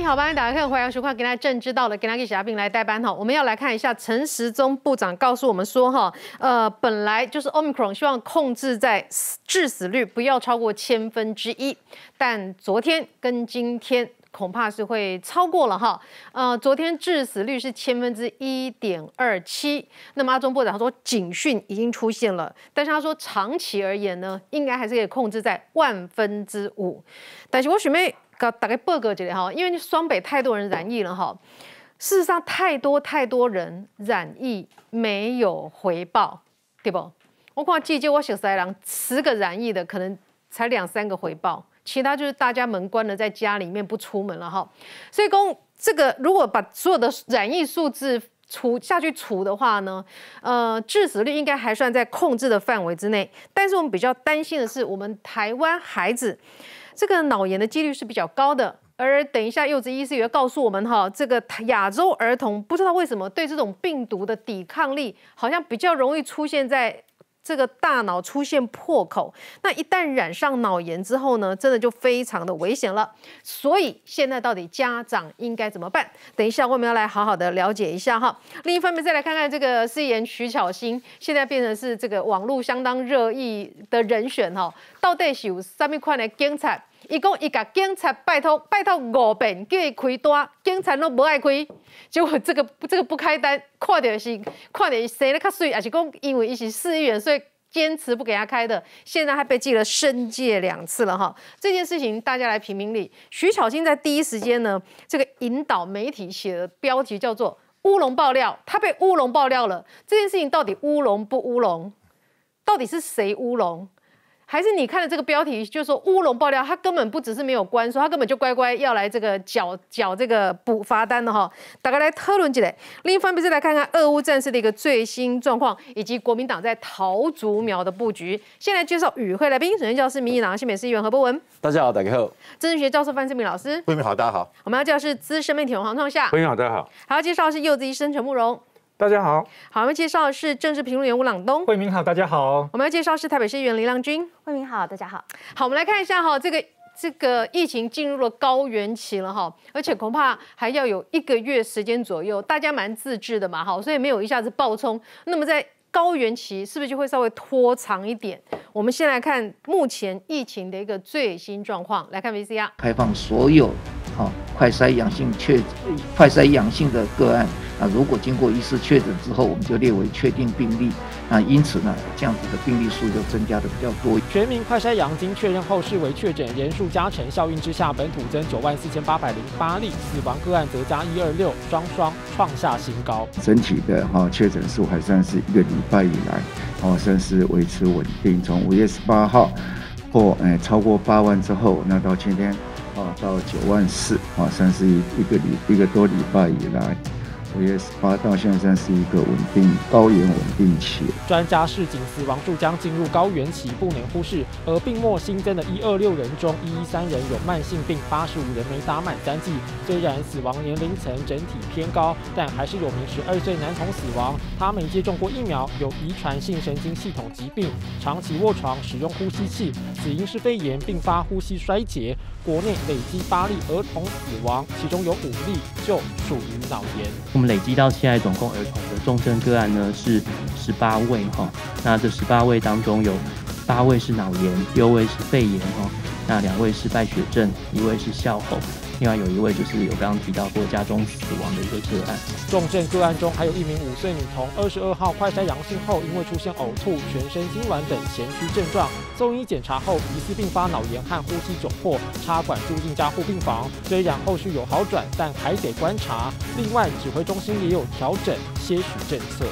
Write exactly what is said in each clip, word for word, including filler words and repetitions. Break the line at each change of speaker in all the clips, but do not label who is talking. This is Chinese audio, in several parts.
你好，欢迎打开欢迎收看《今天政知道了》，今天给小兵来代班哈。我们要来看一下陈时中部长告诉我们说哈，呃，本来就是 Omicron 希望控制在致死率不要超过千分之一，但昨天跟今天恐怕是会超过了哈。呃，昨天致死率是千分之一点二七，那么阿中部长说警讯已经出现了，但是他说长期而言呢，应该还是可以控制在万分之五。但是我准备。大概报告一下哈，因为双北太多人染疫了哈，事实上太多太多人染疫没有回报，对不？我看记者我小三郎十个染疫的，可能才两三个回报，其他就是大家门关了，在家里面不出门了哈。所以公这个如果把所有的染疫数字除下去除的话呢，呃，致死率应该还算在控制的范围之内，但是我们比较担心的是，我们台湾孩子。这个脑炎的几率是比较高的，而等一下柚子医师也会告诉我们哈，这个亚洲儿童不知道为什么对这种病毒的抵抗力好像比较容易出现在这个大脑出现破口，那一旦染上脑炎之后呢，真的就非常的危险了。所以现在到底家长应该怎么办？等一下我们要来好好的了解一下哈。另一方面再来看看这个誓言徐巧芯，现在变成是这个网络相当热议的人选哈，到底是有什么款的警察？伊讲伊甲警察拜托拜托五遍，叫伊开单，警察都无爱开。结果这个这个不开单，看到是看到伊生得较水，还是讲因为伊是市议员，所以坚持不给他开的。现在还被记了申诫两次了哈。这件事情大家来评评理。徐巧芯在第一时间呢，这个引导媒体写的标题叫做“乌龙爆料”，他被乌龙爆料了。这件事情到底乌龙不乌龙？到底是谁乌龙？还是你看了这个标题，就说乌龙爆料，他根本不只是没有关说，他根本就乖乖要来这个缴缴这个补罚单的哈。大家来讨论起来。另一方面，再来看看俄乌战事的一个最新状况，以及国民党在桃竹苗的布局。先来介绍与会来宾，首先教是民进党新北市议员何博文，
大家好，大家好。
政治学教授范世明老师，
慧敏好，大家好。
我们要介绍是资深媒体人黄创夏，
慧敏好，大家好。
还要介绍是柚子医生陈慕容。
大家好，
好，我们介绍的是政治评论员吴朗东。
慧敏好，大家好。
我们要介绍是台北市议员林亮君。
慧敏好，大家好。
好，我们来看一下哈，这个这个疫情进入了高原期了哈，而且恐怕还要有一个月时间左右，大家蛮自制的嘛，哈，所以没有一下子爆冲。那么在高原期是不是就会稍微拖长一点？我们先来看目前疫情的一个最新状况，来看 V C R。
开放所有好、哦、快筛阳性确快筛阳性的个案。啊，如果经过医师确诊之后，我们就列为确定病例。啊，因此呢，这样子的病例数就增加的比较多。
全民快筛阳经确认后视为确诊人数加成效应之下，本土增九万四千八百零八例，死亡个案则加一二六，双双创下新高。
整体的哈、哦、确诊数还算是一个礼拜以来，哦，算是维持稳定。从五月十八号破哎超过八万之后，那到今天啊到九万四，啊算是一个礼一个多礼拜以来。五月十八到现在算是一个稳定高原稳定期。
专家示警，死亡数将进入高原期，不能忽视。而病末新增的一二六人中，一一三人有慢性病，八十五人没打满三剂。虽然死亡年龄层整体偏高，但还是有名十二岁男童死亡。他没接种过疫苗，有遗传性神经系统疾病，长期卧床使用呼吸器，死因是肺炎并发呼吸衰竭。国内累计八例儿童死亡，其中有五例就属于脑炎。
我们累积到现在总共儿童的重症个案呢是十八位哈，那这十八位当中有八位是脑炎，六位是肺炎哈，那两位是败血症，一位是笑吼。另外有一位就是有刚刚提到过家中死亡的一个个案。
重症个案中还有一名五岁女童，二十二号快筛阳性后，因为出现呕吐、全身痉挛等前驱症状，送医检查后疑似并发脑炎和呼吸窘迫，插管住进加护病房。虽然后续有好转，但还得观察。另外，指挥中心也有调整些许政策。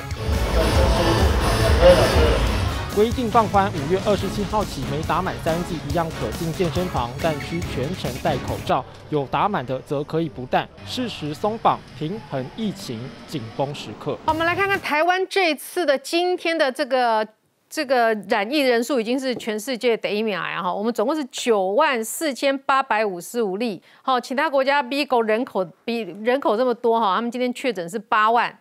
规定放宽，五月二十七号起，没打满三剂一样可进健身房，但需全程戴口罩。有打满的则可以不戴，适时松绑，平衡疫情紧绷时刻。
好，我们来看看台湾这次的今天的这个这个染疫人数已经是全世界第一名啊！哈，我们总共是九万四千八百五十五例。好，其他国家比狗人口比人口这么多哈，他们今天确诊是八万。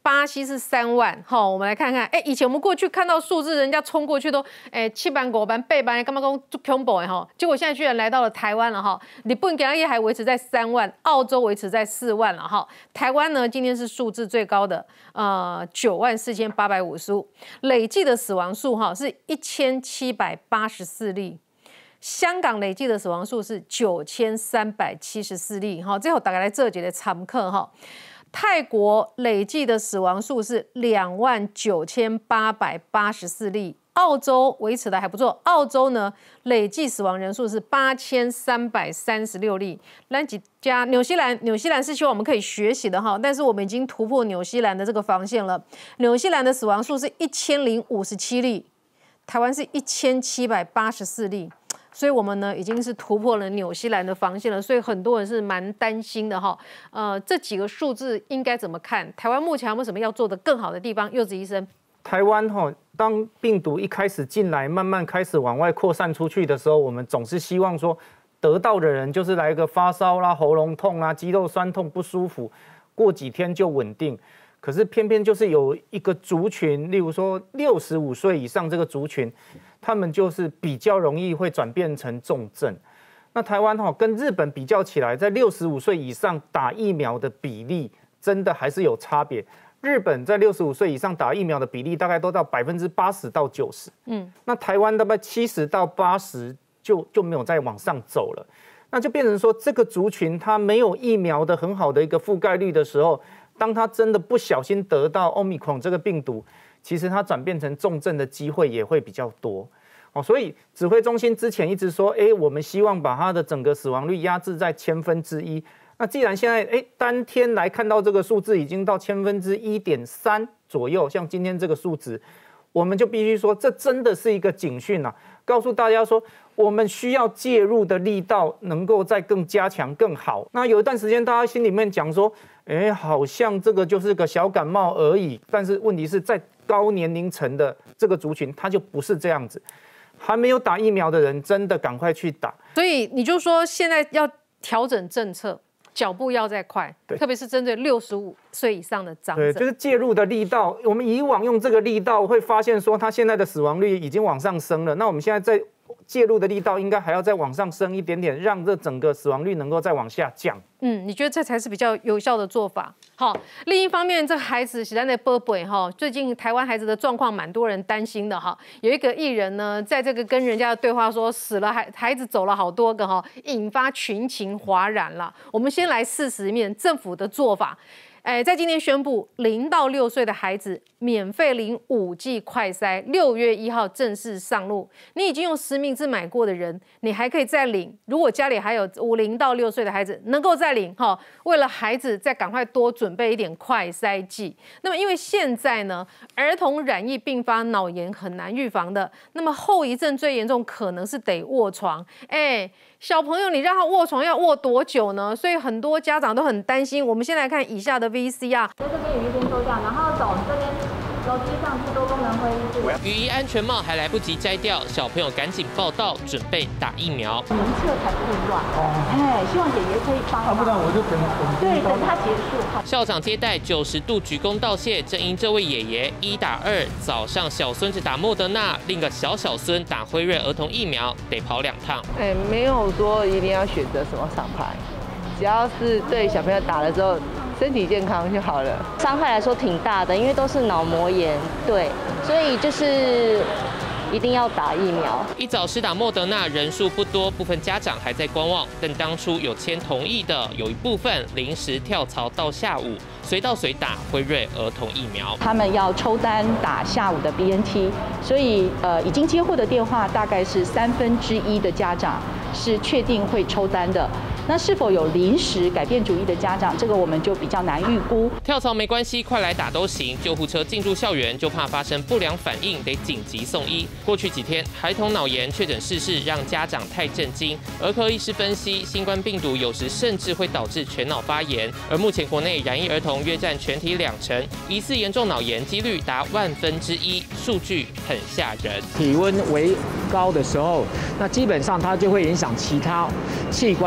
巴西是三万，好，我们来看看，哎，以前我们过去看到数字，人家冲过去都，哎，七班、五班、八班，干嘛讲就恐怖哎哈，结果现在居然来到了台湾了哈，日本给它还维持在三万，澳洲维持在四万了哈，台湾呢今天是数字最高的，呃，九万四千八百五十五，累计的死亡数哈是一千七百八十四例。香港累计的死亡数是九千三百七十四例，哈，最后大概来这节的参课哈。泰国累计的死亡数是两万九千八百八十四例，澳洲维持的还不错，澳洲呢累计死亡人数是八千三百三十六例。那几家纽西兰，纽西兰是希望我们可以学习的哈，但是我们已经突破纽西兰的这个防线了，纽西兰的死亡数是一千零五十七例，台湾是一千七百八十四例。所以我们呢已经是突破了纽西兰的防线了，所以很多人是蛮担心的哈。呃，这几个数字应该怎么看？台湾目前有没有什么要做的更好的地方？柚子医生，
台湾哈，当病毒一开始进来，慢慢开始往外扩散出去的时候，我们总是希望说，得到的人就是来个发烧啦、喉咙痛啦、肌肉酸痛不舒服，过几天就稳定。可是偏偏就是有一个族群，例如说六十五岁以上这个族群，他们就是比较容易会转变成重症。那台湾哈跟日本比较起来，在六十五岁以上打疫苗的比例真的还是有差别。日本在六十五岁以上打疫苗的比例大概都到百分之八十到九十，嗯，那台湾大概七十到八十就就没有再往上走了。那就变成说，这个族群它没有疫苗的很好的一个覆盖率的时候，当他真的不小心得到 Omicron 这个病毒，其实它转变成重症的机会也会比较多。哦，所以指挥中心之前一直说，哎，我们希望把它的整个死亡率压制在千分之一。那既然现在哎单天来看到这个数字已经到千分之一点三左右，像今天这个数值，我们就必须说，这真的是一个警讯啊，告诉大家说，我们需要介入的力道能够再更加强更好。那有一段时间大家心里面讲说，哎，好像这个就是个小感冒而已，但是问题是在高年龄层的这个族群，它就不是这样子。还没有打疫苗的人，真的赶快去打。
所以你就说现在要调整政策，脚步要再快，特别是针对六十五岁以上的长者。
对，就是介入的力道。我们以往用这个力道，会发现说，它现在的死亡率已经往上升了。那我们现在在介入的力道应该还要再往上升一点点，让这整个死亡率能够再往下降。
嗯，你觉得这才是比较有效的做法？好，另一方面，这个孩子现在的宝贝哈，最近台湾孩子的状况蛮多人担心的哈。有一个艺人呢，在这个跟人家的对话说死了孩孩子走了好多个哈，引发群情哗然了。我们先来事实面政府的做法。哎，在今天宣布，零到六岁的孩子免费领五剂快筛，六月一号正式上路。你已经用实名制买过的人，你还可以再领。如果家里还有五零到六岁的孩子，能够再领哈。为了孩子，再赶快多准备一点快筛剂。那么，因为现在呢，儿童染疫并发脑炎很难预防的，那么后遗症最严重，可能是得卧床。哎。小朋友，你让他卧床要卧多久呢？所以很多家长都很担心。我们先来看以下的 V C R，
在这边有一边收掉，然后走这边楼梯上去多功能会议室。
雨衣安全帽还来不及摘掉，小朋友赶紧报到，准备打疫苗。
名册才不会乱。哦，哎，希望姐姐可以帮忙。啊，
不然我就等等。
对，等他结束。
校长接待九十度鞠躬道谢，正因这位爷爷一打二，早上小孙子打莫德纳，另一个小小孙打辉瑞儿童疫苗，得跑两趟。
哎，没有说一定要选择什么厂牌，只要是对小朋友打了之后身体健康就好了。
伤害来说挺大的，因为都是脑膜炎，对，所以就是一定要打疫苗。
一早施打莫德纳人数不多，部分家长还在观望，但当初有签同意的，有一部分临时跳槽到下午，随到随打辉瑞儿童疫苗。
他们要抽单打下午的 B N T， 所以呃已经接获的电话大概是三分之一的家长是确定会抽单的。那是否有临时改变主意的家长，这个我们就比较难预估。
跳槽没关系，快来打都行。救护车进入校园就怕发生不良反应，得紧急送医。过去几天，孩童脑炎确诊事事让家长太震惊。儿科医师分析，新冠病毒有时甚至会导致全脑发炎，而目前国内染疫儿童约占全体两成，疑似严重脑炎几率达万分之一，数据很吓人。
体温为高的时候，那基本上它就会影响其他器官的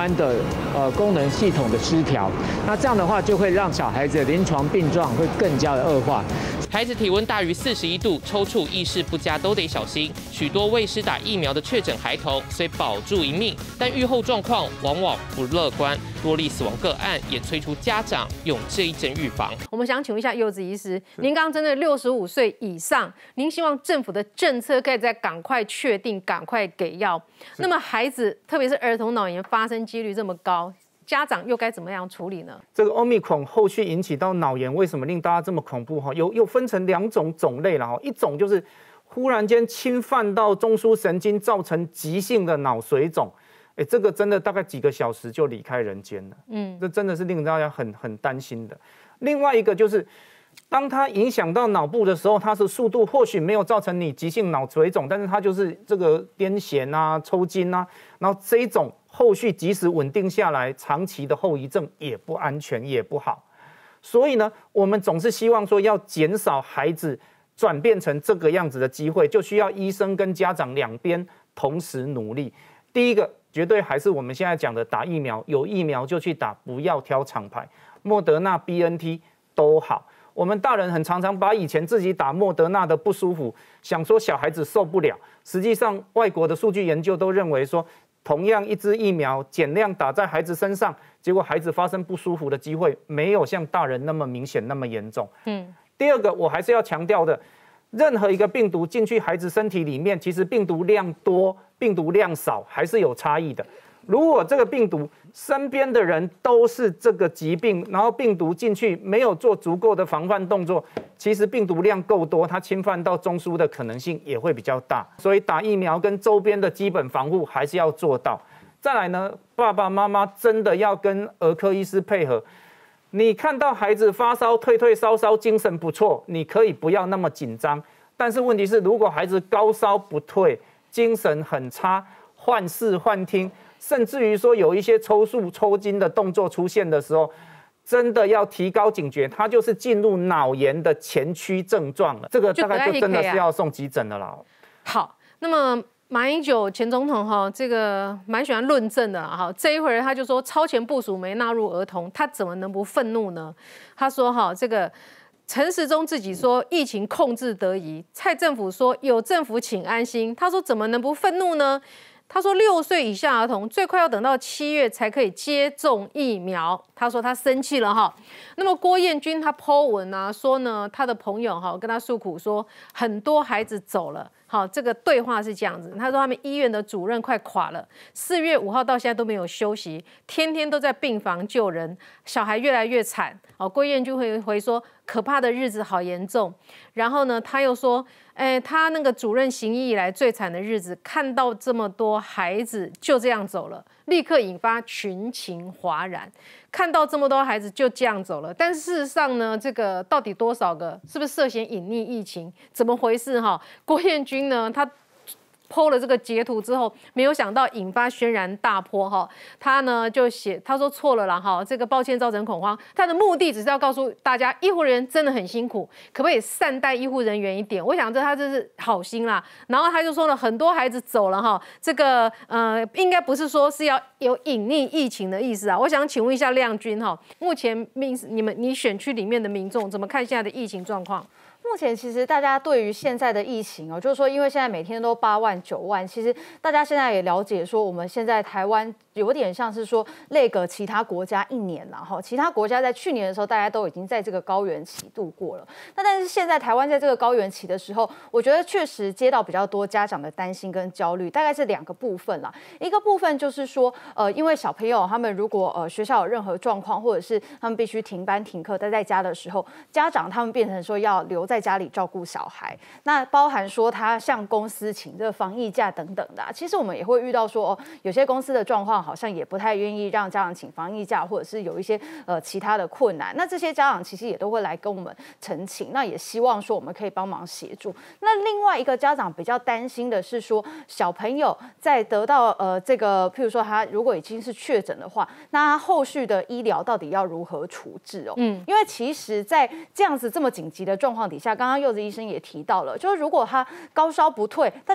呃功能系统的失调。那这样的话，就会让小孩子的临床病状会更加的恶化。
孩子体温大于四十一度，抽搐、意识不佳都得小心。许多未施打疫苗的确诊孩童虽保住一命，但预后状况往往不乐观。多例死亡个案也催出家长用这一针预防。
我们想请问一下柚子医师，您刚刚针对六十五岁以上，您希望政府的政策可以再赶快确定，赶快给药。那么孩子，特别是儿童脑炎发生几率这么高，家长又该怎么样处理呢？
这个 Omicron 后续引起到脑炎，为什么令大家这么恐怖？哈，有有分成两种种类了哈，一种就是忽然间侵犯到中枢神经，造成急性的脑水肿，哎，这个真的大概几个小时就离开人间了，嗯，这真的是令大家很很担心的。另外一个就是，当它影响到脑部的时候，它的速度或许没有造成你急性脑水肿，但是它就是这个癫痫啊、抽筋啊，然后这一种后续即使稳定下来，长期的后遗症也不安全，也不好。所以呢，我们总是希望说要减少孩子转变成这个样子的机会，就需要医生跟家长两边同时努力。第一个，绝对还是我们现在讲的打疫苗，有疫苗就去打，不要挑厂牌，莫德纳、B N T 都好。我们大人很常常把以前自己打莫德纳的不舒服，想说小孩子受不了。实际上，外国的数据研究都认为说，同样一支疫苗减量打在孩子身上，结果孩子发生不舒服的机会没有像大人那么明显、那么严重。嗯。第二个，我还是要强调的，任何一个病毒进去孩子身体里面，其实病毒量多、病毒量少还是有差异的。如果这个病毒身边的人都是这个疾病，然后病毒进去没有做足够的防范动作，其实病毒量够多，它侵犯到中枢的可能性也会比较大。所以打疫苗跟周边的基本防护还是要做到。再来呢，爸爸妈妈真的要跟儿科医师配合。你看到孩子发烧、退退烧烧，精神不错，你可以不要那么紧张。但是问题是，如果孩子高烧不退，精神很差，幻视、幻听，甚至于说有一些抽搐、抽筋的动作出现的时候，真的要提高警觉，它就是进入脑炎的前驱症状了。这个大概就真的是要送急诊了啦。
好，那么马英九前总统哈，这个蛮喜欢论证的啦哈。这一会儿他就说超前部署没纳入儿童，他怎么能不愤怒呢？他说哈，这个陈时中自己说疫情控制得宜，蔡政府说有政府请安心。他说怎么能不愤怒呢？他说六岁以下儿童最快要等到七月才可以接种疫苗。他说他生气了哈。那么郭彦均他 po 文啊说呢，他的朋友哈跟他诉苦说，很多孩子走了。好，这个对话是这样子。他说他们医院的主任快垮了，四月五号到现在都没有休息，天天都在病房救人，小孩越来越惨。哦，郭彦均会回说，可怕的日子好严重。然后呢，他又说，哎，他那个主任行医以来最惨的日子，看到这么多孩子就这样走了，立刻引发群情哗然。看到这么多孩子就这样走了，但事实上呢，这个到底多少个，是不是涉嫌隐匿疫情？怎么回事哈？郭彦均呢，他po了这个截图之后，没有想到引发轩然大波哈。他呢就写，他说错了啦哈，这个抱歉造成恐慌。他的目的只是要告诉大家，医护人员真的很辛苦，可不可以善待医护人员一点？我想这他这是好心啦。然后他就说了，很多孩子走了哈，这个呃应该不是说是要有隐匿疫情的意思啊。我想请问一下亮君哈，目前民你们你选区里面的民众怎么看现在的疫情状况？
目前其实大家对于现在的疫情哦，就是说，因为现在每天都八万九万，其实大家现在也了解说，我们现在台湾有点像是说类个其他国家一年了哈，其他国家在去年的时候，大家都已经在这个高原期度过了。那但是现在台湾在这个高原期的时候，我觉得确实接到比较多家长的担心跟焦虑，大概是两个部分啦。一个部分就是说，呃，因为小朋友他们如果呃学校有任何状况，或者是他们必须停班停课待在家的时候，家长他们变成说要留在家里照顾小孩，那包含说他向公司请这个防疫假等等的、啊。其实我们也会遇到说，哦，有些公司的状况好像也不太愿意让家长请防疫假，或者是有一些呃其他的困难。那这些家长其实也都会来跟我们陈情，那也希望说我们可以帮忙协助。那另外一个家长比较担心的是说，小朋友在得到呃这个，譬如说他如果已经是确诊的话，那他后续的医疗到底要如何处置哦？嗯，因为其实，在这样子这么紧急的状况底下，刚刚柚子医生也提到了，就是如果他高烧不退，大家家长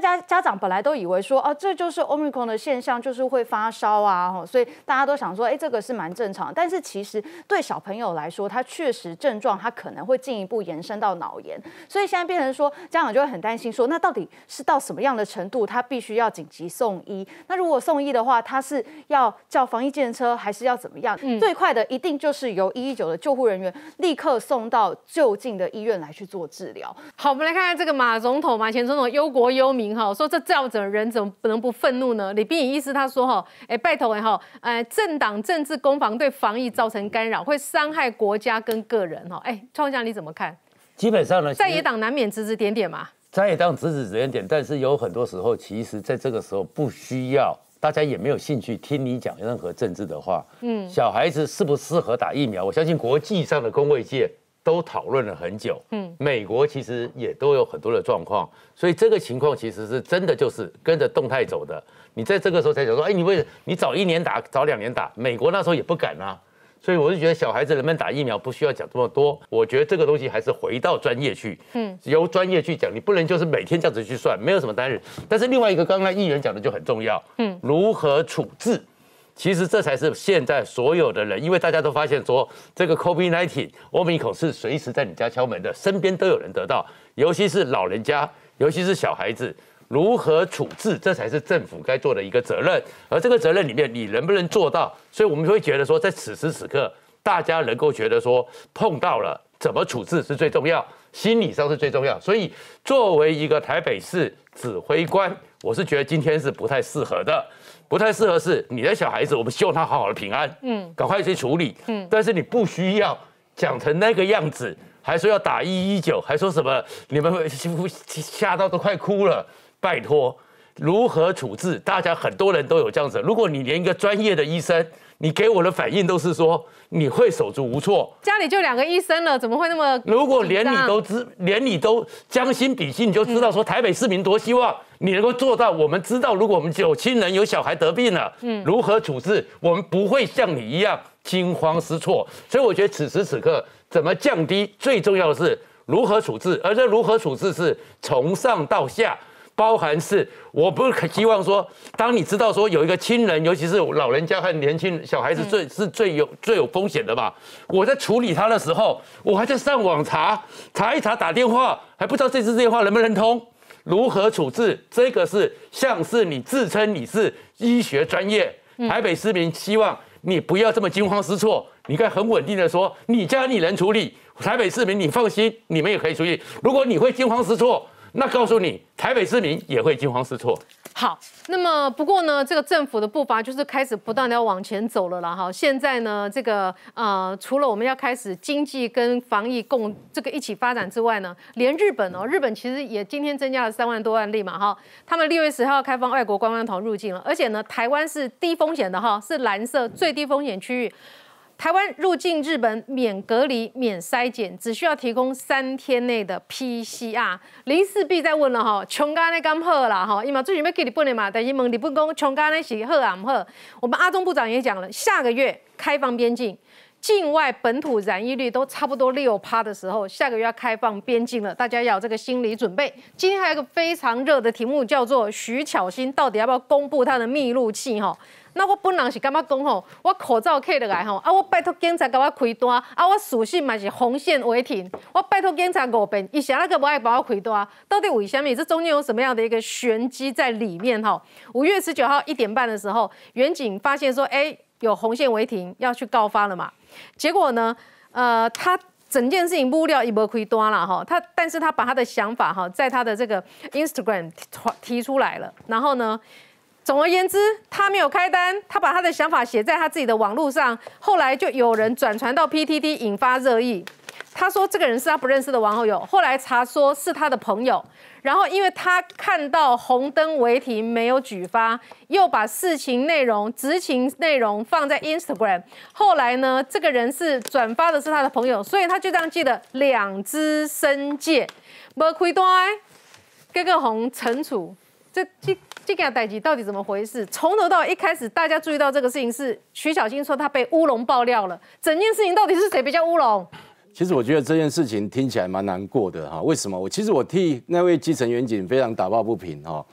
长本来都以为说，啊，这就是 Omicron 的现象，就是会发烧啊，所以大家都想说，哎，这个是蛮正常。但是其实对小朋友来说，他确实症状他可能会进一步延伸到脑炎，所以现在变成说，家长就会很担心说，那到底是到什么样的程度，他必须要紧急送医？那如果送医的话，他是要叫防疫计程车，还是要怎么样？嗯、最快的一定就是由一一九的救护人员立刻送到就近的医院来去做治疗。
好，我们来看看这个马总统、马前总统忧国忧民哈，说这这样子的人怎么能不愤怒呢？李秉颖医师他说哈，哎，拜托哎哈，呃，政党政治攻防对防疫造成干扰，会伤害国家跟个人哈。哎，创强你怎么看？
基本上呢，
在野党难免指指点点嘛。
在野党指指点点，但是有很多时候，其实在这个时候不需要，大家也没有兴趣听你讲任何政治的话。嗯，小孩子适不适合打疫苗，我相信国际上的公卫界都讨论了很久。嗯，美国其实也都有很多的状况，所以这个情况其实是真的就是跟着动态走的。你在这个时候才讲说，哎，你为你早一年打，早两年打，美国那时候也不敢啊。所以我就觉得小孩子能不能打疫苗不需要讲这么多，我觉得这个东西还是回到专业去，嗯，由专业去讲，你不能就是每天这样子去算，没有什么单日。但是另外一个刚刚议员讲的就很重要，嗯，如何处置，其实这才是现在所有的人，因为大家都发现说这个 COVID 十九 Omicron 是随时在你家敲门的，身边都有人得到，尤其是老人家，尤其是小孩子。如何处置，这才是政府该做的一个责任。而这个责任里面，你能不能做到？所以我们会觉得说，在此时此刻，大家能够觉得说，碰到了怎么处置是最重要，心理上是最重要。所以，作为一个台北市指挥官，我是觉得今天是不太适合的。不太适合是你的小孩子，我们希望他好好的平安，嗯，赶快去处理，嗯，但是你不需要讲成那个样子，还说要打一一九，还说什么你们吓到都快哭了。拜托，如何处置？大家很多人都有这样子。如果你连一个专业的医生，你给我的反应都是说你会手足无措，
家里就两个医生了，怎么会那么？
如果连你都知，连你都将心比心，你就知道说台北市民多希望你能够做到。我们知道，如果我们有亲人有小孩得病了，嗯，如何处置？我们不会像你一样惊慌失措。所以我觉得此时此刻怎么降低，最重要的是如何处置，而这如何处置是从上到下。包含是，我不是希望说，当你知道说有一个亲人，尤其是老人家和年轻小孩子最、嗯、是最有最有风险的嘛。我在处理他的时候，我还在上网查查一查，打电话还不知道这支电话能不能通，如何处置？这个是像是你自称你是医学专业，台北市民希望你不要这么惊慌失措，你可以很稳定的说，你家你能处理，台北市民你放心，你们也可以处理。如果你会惊慌失措，那告诉你，台北市民也会惊慌失措。
好，那么不过呢，这个政府的步伐就是开始不断的要往前走了啦。哈，现在呢，这个呃，除了我们要开始经济跟防疫共这个一起发展之外呢，连日本哦，日本其实也今天增加了三万多案例嘛，哈，他们六月十号要开放外国观光团入境了，而且呢，台湾是低风险的哈，是蓝色最低风险区域。台湾入境日本免隔离、免筛检，只需要提供三天内的 P C R。林世璧在问了哈，琼干那刚好啦哈，因为最近要去日本的嘛，但是问日本讲琼干那是好啊不好？我们阿中部长也讲了，下个月开放边境，境外本土染疫率都差不多六趴的时候，下个月要开放边境了，大家要有这个心理准备。今天还有一个非常热的题目，叫做徐巧芯到底要不要公布他的密录器哈？那我本人是感觉讲吼，我口罩摕落来吼，啊我拜托警察给我开单，啊我属性嘛是红线违停，我拜托警察五遍，伊啥那个不爱帮我开单，到底为什么？这中间有什么样的一个玄机在里面哈？五月十九号一点半的时候，远警发现说，哎、欸，有红线违停，要去告发了嘛？结果呢，呃，他整件事情不料一波开单了哈，他但是他把他的想法哈，在他的这个 Instagram 提出来了，然后呢？总而言之，他没有开单，他把他的想法写在他自己的网络上，后来就有人转传到 P T T， 引发热议。他说这个人是他不认识的网友，后来查说是他的朋友，然后因为他看到红灯违停没有举发，又把事情内容、执勤内容放在 Instagram， 后来呢，这个人是转发的是他的朋友，所以他就这样记了两支申诫，没开单，结果红惩处，这这。这件代志到底怎么回事？从头到尾一开始，大家注意到这个事情是徐巧芯说他被乌龙爆料了。整件事情到底是谁比较乌龙？
其实我觉得这件事情听起来蛮难过的哈。为什么？我其实我替那位基层员警非常打抱不平哈。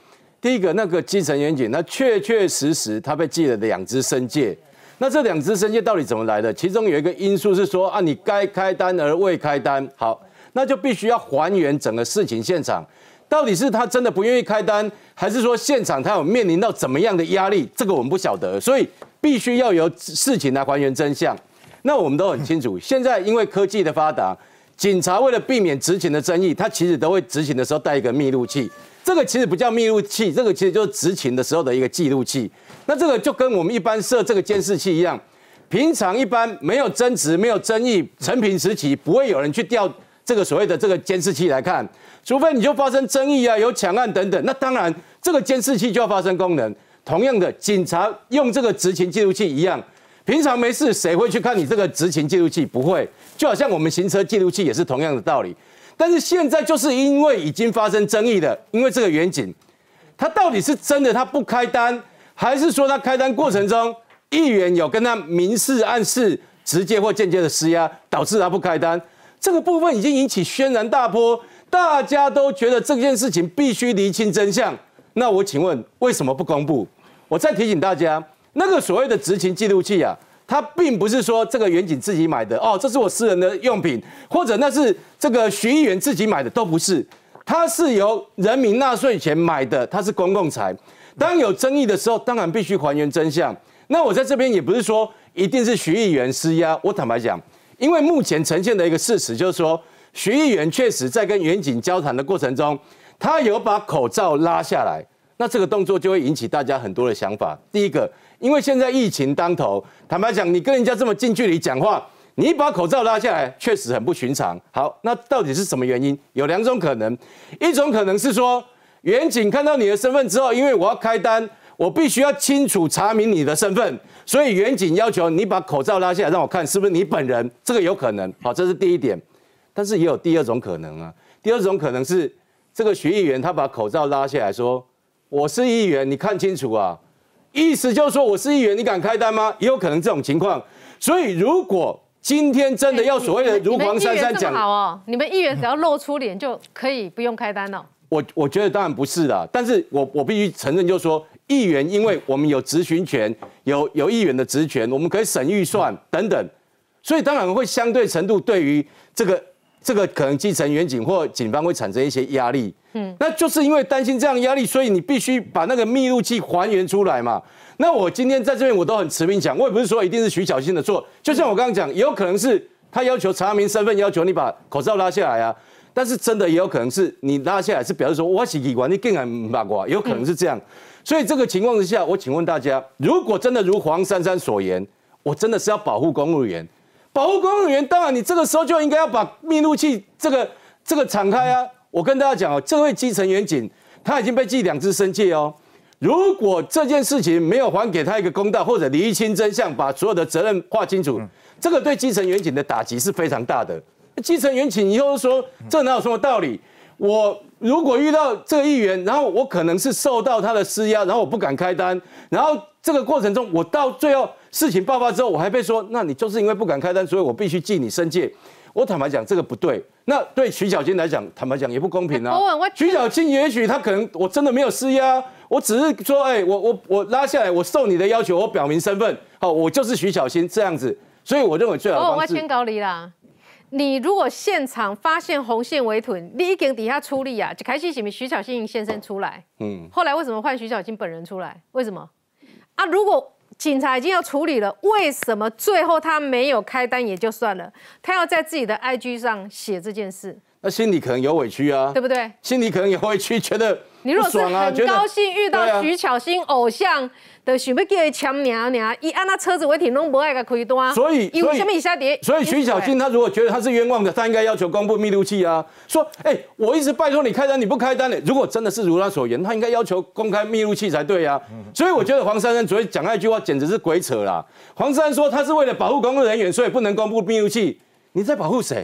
第一个那个基层员警，那确确实实他被记了两支申诫。那这两支申诫到底怎么来的？其中有一个因素是说啊，你该开单而未开单，好，那就必须要还原整个事情现场，到底是他真的不愿意开单，还是说现场他有面临到怎么样的压力？这个我们不晓得，所以必须要由事情来还原真相。那我们都很清楚，现在因为科技的发达，警察为了避免执勤的争议，他其实都会执勤的时候带一个密录器。这个其实不叫密录器，这个其实就是执勤的时候的一个记录器。那这个就跟我们一般设这个监视器一样，平常一般没有争执、没有争议、成品时期，不会有人去调这个所谓的这个监视器来看，除非你就发生争议啊、有抢案等等。那当然，这个监视器就要发生功能。同样的，警察用这个执勤记录器一样，平常没事谁会去看你这个执勤记录器？不会，就好像我们行车记录器也是同样的道理。但是现在就是因为已经发生争议了，因为这个员警，他到底是真的他不开单，还是说他开单过程中议员有跟他明示暗示、直接或间接的施压，导致他不开单？这个部分已经引起轩然大波，大家都觉得这件事情必须厘清真相。那我请问，为什么不公布？我再提醒大家，那个所谓的执勤记录器啊，它并不是说这个员警自己买的哦，这是我私人的用品，或者那是这个徐议员自己买的，都不是，它是由人民纳税钱买的，它是公共财。当有争议的时候，当然必须还原真相。那我在这边也不是说一定是徐议员施压，我坦白讲，因为目前呈现的一个事实就是说，徐议员确实在跟员警交谈的过程中，他有把口罩拉下来，那这个动作就会引起大家很多的想法。第一个，因为现在疫情当头，坦白讲，你跟人家这么近距离讲话，你把口罩拉下来，确实很不寻常。好，那到底是什么原因？有两种可能，一种可能是说，员警看到你的身份之后，因为我要开单，我必须要清楚查明你的身份，所以员警要求你把口罩拉下来，让我看是不是你本人，这个有可能。好，这是第一点。但是也有第二种可能啊，第二种可能是这个徐议员他把口罩拉下来说，我是议员，你看清楚啊。意思就是说我是议员，你敢开单吗？也有可能这种情况。所以如果今天真的要所谓的如黄珊珊讲，
好哦，你们议员只要露出脸就可以不用开单了。
我我觉得当然不是啦，但是我我必须承认，就是说议员，因为我们有质询权，有有议员的职权，我们可以审预算等等，所以当然会相对程度对于这个这个可能基层员警或警方会产生一些压力。嗯，那就是因为担心这样压力，所以你必须把那个密录器还原出来嘛。那我今天在这边我都很持平讲，我也不是说一定是徐巧芯的错，就像我刚刚讲，也有可能是他要求查明身份，要求你把口罩拉下来啊。但是真的也有可能是你拉下来是表示说我是议员，你竟然不把我，有可能是这样。所以这个情况之下，我请问大家，如果真的如黄珊珊所言，我真的是要保护公务员，保护公务员，当然你这个时候就应该要把密录器这个这个敞开啊。我跟大家讲哦，这位基层员警他已经被记两支申诫哦。如果这件事情没有还给他一个公道，或者厘清真相，把所有的责任划清楚，这个对基层员警的打击是非常大的。基层员警以后说，这哪有什么道理？我如果遇到这个议员，然后我可能是受到他的施压，然后我不敢开单，然后这个过程中，我到最后事情爆发之后，我还被说，那你就是因为不敢开单，所以我必须记你申诫。我坦白讲，这个不对。那对徐巧芯来讲，坦白讲也不公平啊。徐巧芯也许他可能我真的没有施压，我只是说，哎、欸，我我我拉下来，我受你的要求，我表明身份，好，我就是徐巧芯这样子。所以我认为最好的方式。
我先告你啦。你如果现场发现红线围屯，你已经底下出力啊，就开始是不是徐巧芯先生出来？嗯。后来为什么换徐巧芯本人出来？为什么？啊，如果警察已经要处理了，为什么最后他没有开单也就算了，他要在自己的 I G 上写这件事？
那心里可能有委屈啊，
对不对？
心里可能有委屈，觉得
你如果是很高兴遇到徐巧芯偶像的，想要叫他签名名，伊按那车子违停拢不爱个开单，
所以
因为什么下跌？
所以徐巧芯他如果觉得他是冤枉的，他应该要求公布密录器啊，说，哎、欸，我一直拜托你开单，你不开单的，如果真的是如他所言，他应该要求公开密录器才对啊。嗯、所以我觉得黄珊珊昨天讲那句话简直是鬼扯啦。黄珊珊说他是为了保护公务人员，所以不能公布密录器，你在保护谁？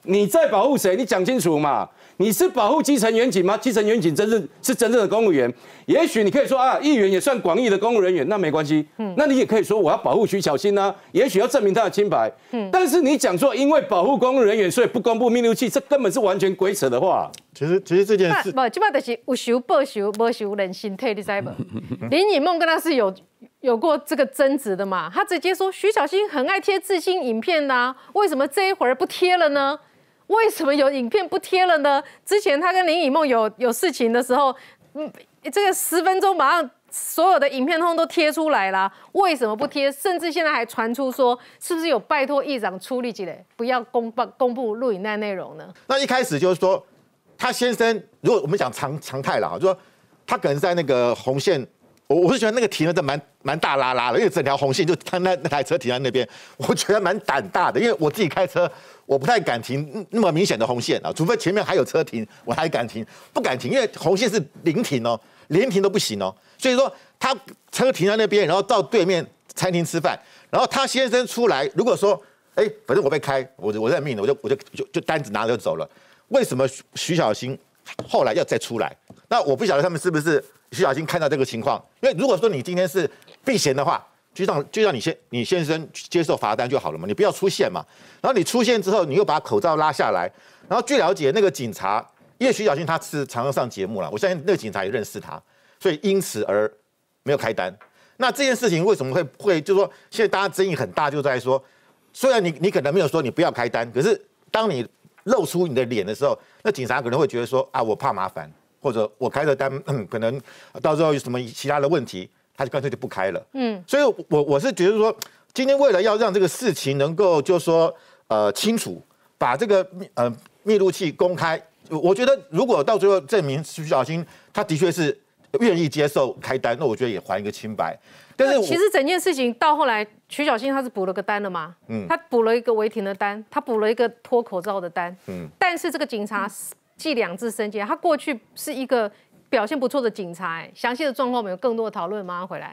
你在保护谁？你讲清楚嘛。你是保护基层员警吗？基层员警真正是真正的公务员。也许你可以说啊，议员也算广义的公务人员，那没关系。嗯，那你也可以说我要保护徐巧芯啊，也许要证明他的清白。嗯，但是你讲说因为保护公务人员所以不公布密录器，这根本是完全鬼扯的话。
其实其实这件事，
不，基本就是有仇报仇，没仇人心体，你知不？林颖梦跟他是有有过这个争执的嘛？他直接说徐巧芯很爱贴自信影片呐、啊，为什么这一会儿不贴了呢？为什么有影片不贴了呢？之前他跟林颖梦有有事情的时候，嗯，这个十分钟马上所有的影片通通都贴出来啦，为什么不贴？甚至现在还传出说，是不是有拜托议长出力起来，不要公布公布录影带内容呢？
那一开始就是说，他先生，如果我们讲常常态了，就说他可能在那个红线。我我是觉得那个停的蛮蛮大拉拉的，因为整条红线就他那那台车停在那边，我觉得蛮胆大的，因为我自己开车，我不太敢停那么明显的红线啊，除非前面还有车停，我还敢停，不敢停，因为红线是临停哦，连停都不行哦，所以说他车停在那边，然后到对面餐厅吃饭，然后他先生出来，如果说，哎，反正我被开，我我认命了，我就我就就就单子拿着就走了，为什么徐巧芯后来要再出来？那我不晓得他们是不是。徐巧芯看到这个情况，因为如果说你今天是避嫌的话，就让就让你先你先生接受罚单就好了嘛，你不要出现嘛。然后你出现之后，你又把口罩拉下来。然后据了解，那个警察，因为徐巧芯他是常常上节目了，我相信那个警察也认识他，所以因此而没有开单。那这件事情为什么会会就是说，现在大家争议很大，就在说，虽然你你可能没有说你不要开单，可是当你露出你的脸的时候，那警察可能会觉得说啊，我怕麻烦。或者我开的单、嗯，可能到时候有什么其他的问题，他就干脆就不开了。嗯，所以我我是觉得说，今天为了要让这个事情能够就说呃清楚，把这个呃密录器公开，我觉得如果到最后证明徐巧芯他的确是愿意接受开单，那我觉得也还一个清白。但是
其实整件事情到后来，徐巧芯他是补了个单了嘛？嗯，他补了一个违停的单，他补了一个脱口罩的单。嗯，但是这个警察。记两字申诫，他过去是一个表现不错的警察，哎，详细的状况我们有更多的讨论，马上回来。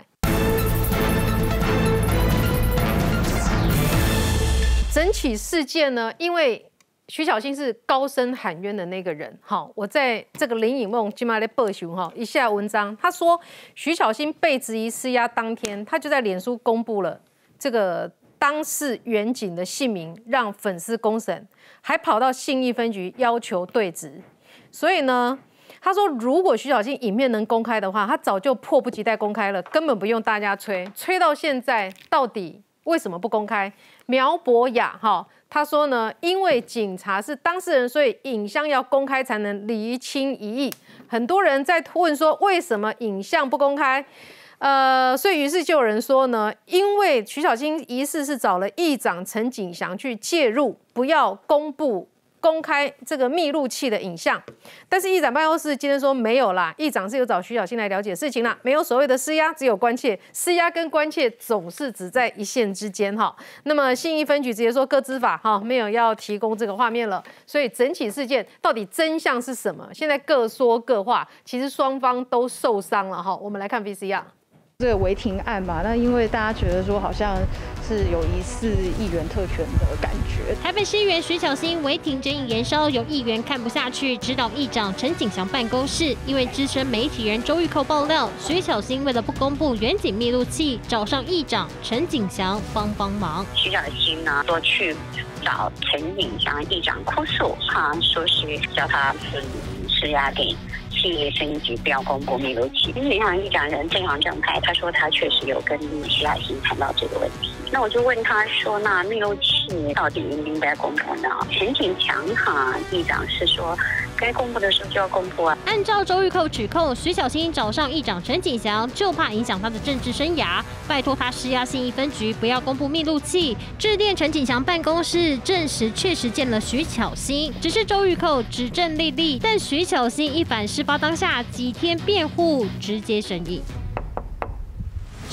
整起事件呢，因为徐巧芯是高声喊冤的那个人，好，我在这个林颖梦今麦的报讯哈一下文章，他说徐巧芯被质疑施压当天，他就在脸书公布了这个当事员警的姓名，让粉丝公审。还跑到信义分局要求对质，所以呢，他说如果徐巧芯影片能公开的话，他早就迫不及待公开了，根本不用大家催，催到现在到底为什么不公开？苗博雅哈，他说呢，因为警察是当事人，所以影像要公开才能厘清疑义。很多人在问说，为什么影像不公开？呃，所以于是就有人说呢，因为徐巧芯疑似是找了议长陈景祥去介入，不要公布公开这个密录器的影像。但是议长办公室今天说没有啦，议长是有找徐巧芯来了解事情啦，没有所谓的施压，只有关切。施压跟关切总是只在一线之间哈。那么信义分局直接说各执法哈，没有要提供这个画面了。所以整起事件到底真相是什么？现在各说各话，其实双方都受伤了哈。我们来看 V C R。
这个违停案吧，那因为大家觉得说好像是有疑似议员特权的感觉。
台北市议员徐巧芯违停争议延烧，有议员看不下去，指导议长陈景祥办公室，因为资深媒体人周玉蔻爆料，徐巧芯为了不公布远景密录器，找上议长陈景祥帮帮忙。
徐巧芯呢，多去找陈景祥议长哭诉，哈，说是叫他嗯施压给。信义分局不要公布密录器，因为民航议长人正航正派，他说他确实有跟徐巧芯谈到这个问题。那我就问他说，那密录器到底应不应该公布呢？陈景祥哈议长是说，该公布的时候就要公布啊。
按照周玉蔻指控，徐巧芯找上议长陈景祥，就怕影响他的政治生涯，拜托他施压信义分局不要公布密录器。致电陈景祥办公室，证实确实见了徐巧芯，只是周玉蔻指证莉莉，但徐巧芯一反事发当下几天辩护，直接审议。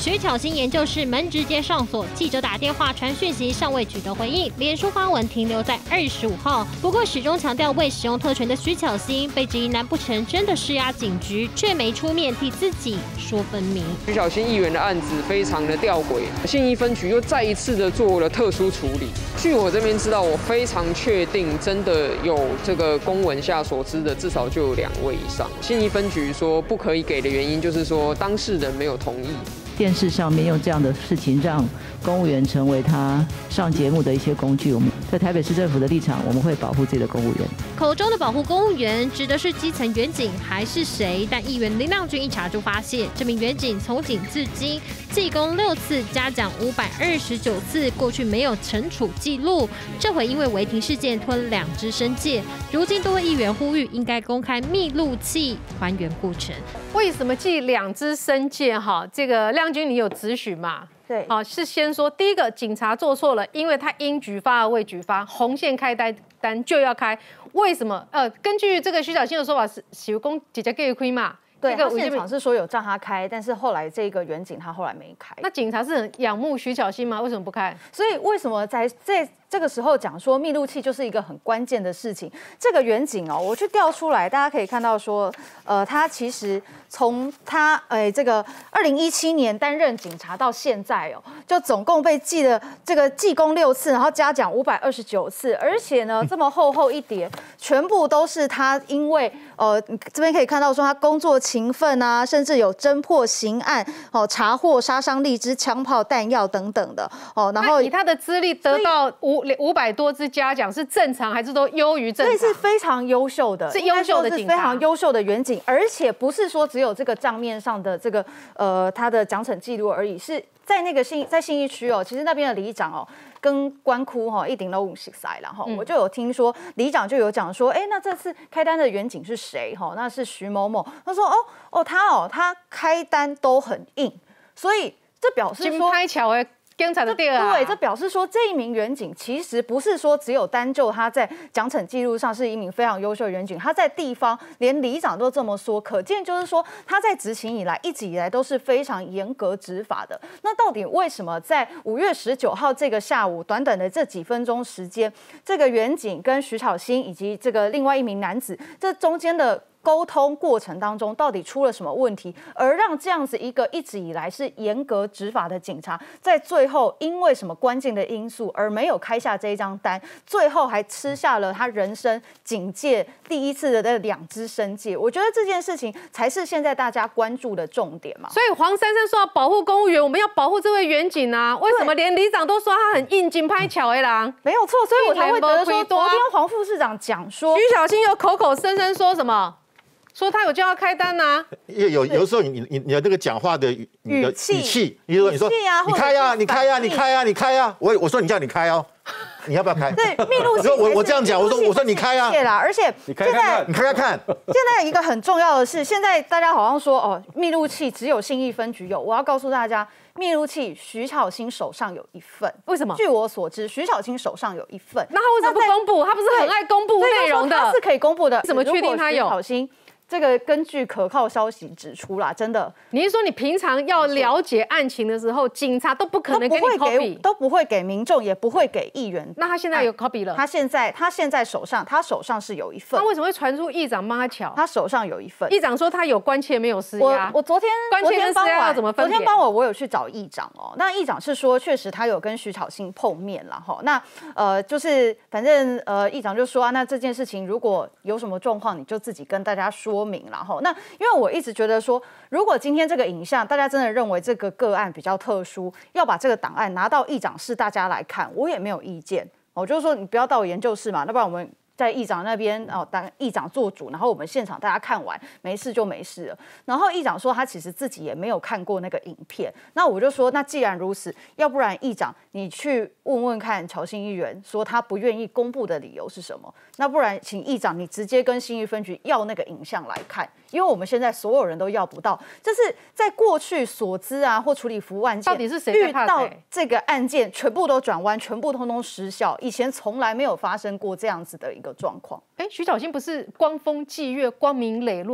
徐巧芯研究室门直接上锁，记者打电话传讯息尚未取得回应，脸书发文停留在二十五号。不过始终强调未使用特权的徐巧芯，被质疑难不成真的施压警局，却没出面替自己说分明。
徐巧芯议员的案子非常的吊诡，信义分局又再一次的做了特殊处理。据我这边知道，我非常确定，真的有这个公文下所知的，至少就有两位以上。信义分局说不可以给的原因，就是说当事人没有同意。
电视上面用这样的事情让公务员成为他上节目的一些工具，我们在台北市政府的立场，我们会保护自己的公务员。
口中的保护公务员指的是基层员警还是谁？但议员林亮君一查就发现，这名员警从警至今记功六次，嘉奖五百二十九次，过去没有惩处记录。这回因为违停事件吞两支申诫，如今多位议员呼吁应该公开密录器还原过程。
为什么记两支申诫？哈，这个亮君你有咨询嘛？
对，
好，是先说第一个，警察做错了，因为他应举发而未举发，红线开单单就要开，为什么？呃，根据这个徐巧芯的说法是，徐公姐姐给亏嘛。
对，他现场是说有让他开，但是后来这个远警他后来没开。
那警察是很仰慕徐巧芯吗？为什么不开？
所以为什么在在这个时候讲说密录器就是一个很关键的事情？这个远警哦，我去调出来，大家可以看到说，呃，他其实从他呃这个二零一七年担任警察到现在哦，就总共被记了这个记功六次，然后嘉奖五百二十九次，而且呢这么厚厚一叠，全部都是他因为呃这边可以看到说他工作勤奋啊，甚至有侦破刑案哦，查获杀伤力之枪炮弹药等等的哦，然后
以他的资历得到五五百多支嘉奖是正常还是都优于正常？
所以是非常优秀的，
是优秀的警察，
是非常优秀的远警，而且不是说只有这个账面上的这个呃他的奖惩记录而已，是在那个信在信义区哦，其实那边的里长哦。跟官窟哈一顶都五十塞了哈，我就有听说里长就有讲说，哎，那这次开单的远警是谁哈？那是徐某某。他说，哦哦，他哦他开单都很硬，所以这表示说
开桥哎。警察的对啊，
对，这表示说这一名远警其实不是说只有单就他在奖惩记录上是一名非常优秀的远警，他在地方连里长都这么说，可见就是说他在执行以来一直以来都是非常严格执法的。那到底为什么在五月十九号这个下午短短的这几分钟时间，这个远警跟徐巧芯以及这个另外一名男子这中间的沟通过程当中到底出了什么问题，而让这样子一个一直以来是严格执法的警察，在最后因为什么关键的因素而没有开下这一张单，最后还吃下了他人生警戒第一次的那两支申诫。我觉得这件事情才是现在大家关注的重点嘛。
所以黄珊珊说要保护公务员，我们要保护这位远警啊！为什么连里长都说他很硬，紧拍巧的人？
没有错，所以我才会觉得说，昨天黄副市长讲说，
徐巧芯又口口声声说什么？说他有叫他开单呐、啊，
因为有有时候你你你的那个讲话的你的语气，你说你说你开呀，你开呀，你开呀，你开呀，我我说你叫你开哦，你要不要开？
对，密录器。
我我这样讲，我说我说你开啊，
谢啦。而且
现在你开开看。
现在一个很重要的是，现在大家好像说哦，密录器只有信义分局有，我要告诉大家。密录器徐巧芯手上有一份，
为什么？
据我所知，徐巧芯手上有一份，
那他为什么不公布？他不是很爱公布内容的？
他是可以公布的。
怎么确定他有？
徐巧芯这个根据可靠消息指出啦，真的，
你是说你平常要了解案情的时候，警察都不可能给你 copy，
都不会给民众，也不会给议员。
那他现在有 copy 了？
他现在他现在手上，他手上是有一份。
那为什么会传出议长帮他瞧？
他手上有一份。
议长说他有关切没有施压。
我我昨天
关切跟施压要怎么分？
昨天傍晚我有去找议长哦，那议长是说确实他有跟徐巧芯碰面了哈。那呃就是反正呃议长就说啊，那这件事情如果有什么状况，你就自己跟大家说明了哈。那因为我一直觉得说，如果今天这个影像大家真的认为这个个案比较特殊，要把这个档案拿到议长室大家来看，我也没有意见。我就是说，你不要到我研究室嘛，要不然我们在议长那边哦，当议长做主，然后我们现场大家看完没事就没事了。然后议长说他其实自己也没有看过那个影片，那我就说，那既然如此，要不然议长你去问问看巧芯议员，说他不愿意公布的理由是什么？那不然请议长你直接跟信义分局要那个影像来看。因为我们现在所有人都要不到，这是在过去所知啊或处理服务案件，
到底是谁
遇到这个案件全部都转弯，全部通通失效，以前从来没有发生过这样子的一个状况。
哎，徐巧芯不是光风霁月、光明磊落，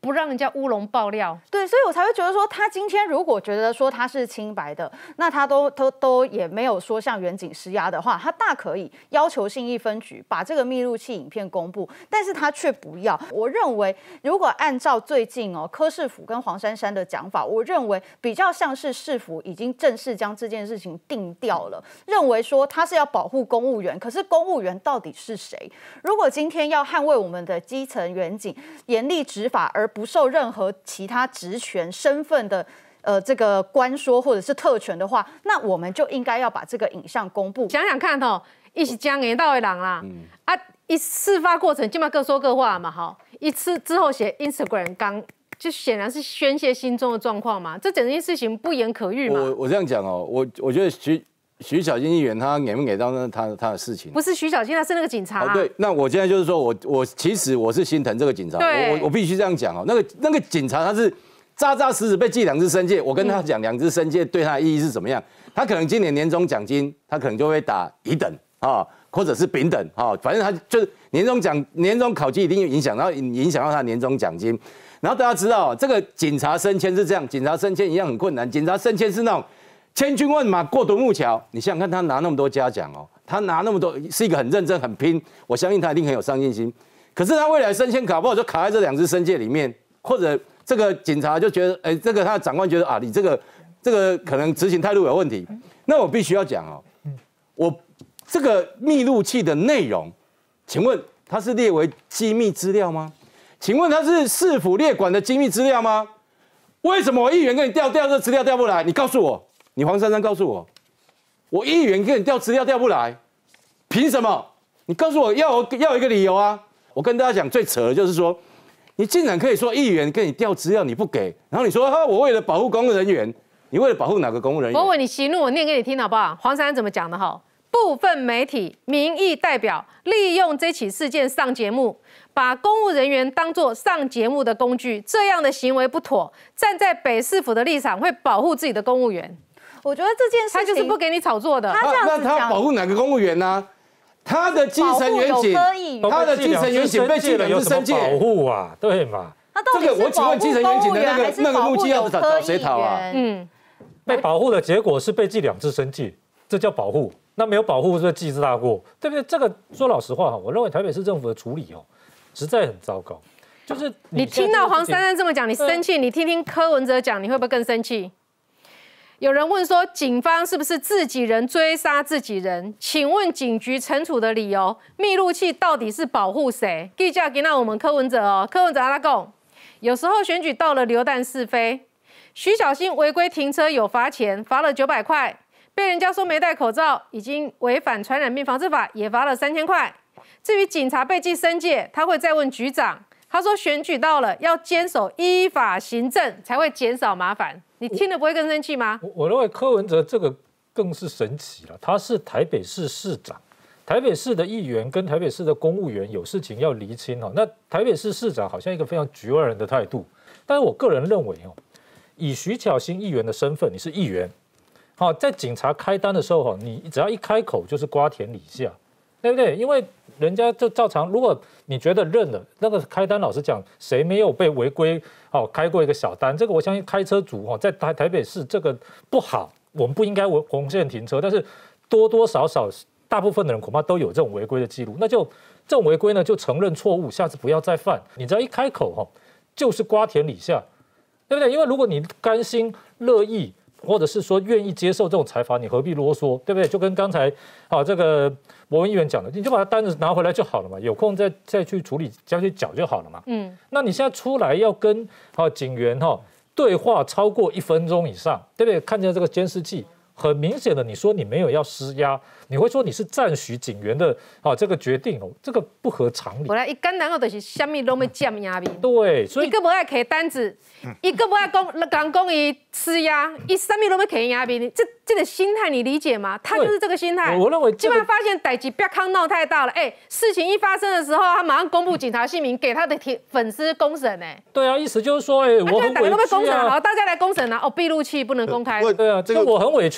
不让人家乌龙爆料。
对，所以我才会觉得说，他今天如果觉得说他是清白的，那他都都都也没有说向远景施压的话，他大可以要求信义分局把这个密录器影片公布，但是他却不要。我认为，如果按照最近哦柯市府跟黄珊珊的讲法，我认为比较像是市府已经正式将这件事情定掉了，认为说他是要保护公务员，可是公务员到底是谁？如果今天要捍卫我们的基层远景，严厉执法而不受任何其他职权身份的呃这个关说或者是特权的话，那我们就应该要把这个影像公布。
想想看哦，一起讲言道的人啦，嗯、啊，一事发过程基本上各说各话嘛，哈，一次之后写 Instagram 刚。就显然是宣泄心中的状况嘛，这整件事情不言可喻嘛。
我我这样讲哦，我我觉得徐徐小新议员他给不给到那他他的事情，
不是徐小新，他是那个警察、啊。
哦，对，那我现在就是说我我其实我是心疼这个警察，我我我必须这样讲哦，那个那个警察他是扎扎实实被记两支申诫，我跟他讲两支申诫对他的意义是怎么样，他可能今年年终奖金他可能就会打乙等啊，或者是丙等啊，反正他就是年终奖年终考绩一定影响到影响到他的年终奖金。然后大家知道，这个警察升迁是这样，警察升迁一样很困难。警察升迁是那种千军万马过独木桥，你想想看，他拿那么多嘉奖哦，他拿那么多，是一个很认真、很拼，我相信他一定很有上进心。可是他未来升迁搞不好就卡在这两支申诫里面，或者这个警察就觉得，哎，这个他的长官觉得啊，你这个这个可能执行态度有问题。那我必须要讲哦，我这个密录器的内容，请问它是列为机密资料吗？请问他是市府列管的机密资料吗？为什么我议员跟你调调这资料调不来？你告诉我，你黄珊珊告诉我，我议员跟你调资料调不来，凭什么？你告诉我要我要有一个理由啊！我跟大家讲，最扯的就是说，你竟然可以说议员跟你调资料你不给，然后你说哈，我为了保护公务人员，你为了保护哪个公务人员？
我问你息怒，我念给你听好不好？黄珊珊怎么讲的哈？部分媒体民意代表利用这起事件上节目，把公务人员当作上节目的工具，这样的行为不妥。站在北市府的立场，会保护自己的公务员。
我觉得这件事情，
他就是不给你炒作的。
他这样子讲，
那他保护哪个公务员呢、啊？他的基层员警，他的基层员警被记两支申诫，
保护啊，对嘛？
那到底是保护公务员还是保护有科议员？嗯，
被保护的结果是被记两支申诫，这叫保护。那没有保护，这记之大过，对不对？这个说老实话哈，我认为台北市政府的处理哦，实在很糟糕。就是你,
你听到黄珊珊这么讲，你生气；你听听柯文哲讲，你会不会更生气？有人问说，警方是不是自己人追杀自己人？请问警局惩处的理由，密录器到底是保护谁？记者给到我们柯文哲哦，柯文哲他讲，有时候选举到了流弹是非，徐小新违规停车有罚钱，罚了九百块。被人家说没戴口罩，已经违反传染病防治法，也罚了三千块。至于警察被记申诫，他会再问局长。他说选举到了，要坚守依法行政，才会减少麻烦。你听了不会更生气吗？
我, 我认为柯文哲这个更是神奇了。他是台北市市长，台北市的议员跟台北市的公务员有事情要厘清哦。那台北市市长好像一个非常局外人的态度。但是我个人认为哦，以徐巧芯议员的身份，你是议员。好，在警察开单的时候，你只要一开口就是瓜田李下，对不对？因为人家就照常，如果你觉得认了，那个开单老实讲，谁没有被违规？好，开过一个小单，这个我相信开车族哈，在台台北市这个不好，我们不应该违红线停车，但是多多少少大部分的人恐怕都有这种违规的记录，那就这种违规呢就承认错误，下次不要再犯。你只要一开口哈，就是瓜田李下，对不对？因为如果你甘心乐意。或者是说愿意接受这种裁罚，你何必啰嗦，对不对？就跟刚才啊这个博文议员讲的，你就把他单子拿回来就好了嘛，有空再再去处理，再去缴就好了嘛。嗯，那你现在出来要跟啊警员哈对话超过一分钟以上，对不对？看见这个监视器，很明显的，你说你没有要施压，你会说你是赞许警员的啊这个决定哦，这个不合常理。
本来一简单个就是什么都没占压力，
对，所以
一个不爱开单子，一个不爱讲讲讲伊施压，伊什么都没开压力，这这个心态你理解吗？他就是这个心态。
我认为
基本上发现逮鸡不要康闹太大了，哎，事情一发生的时候，他马上公布警察姓名，给他的铁粉丝公审，哎。
对啊，意思就是说，哎，我很委屈啊。
好，大家来公审啊，哦，闭路器不能公开。
对啊，这个我很委屈。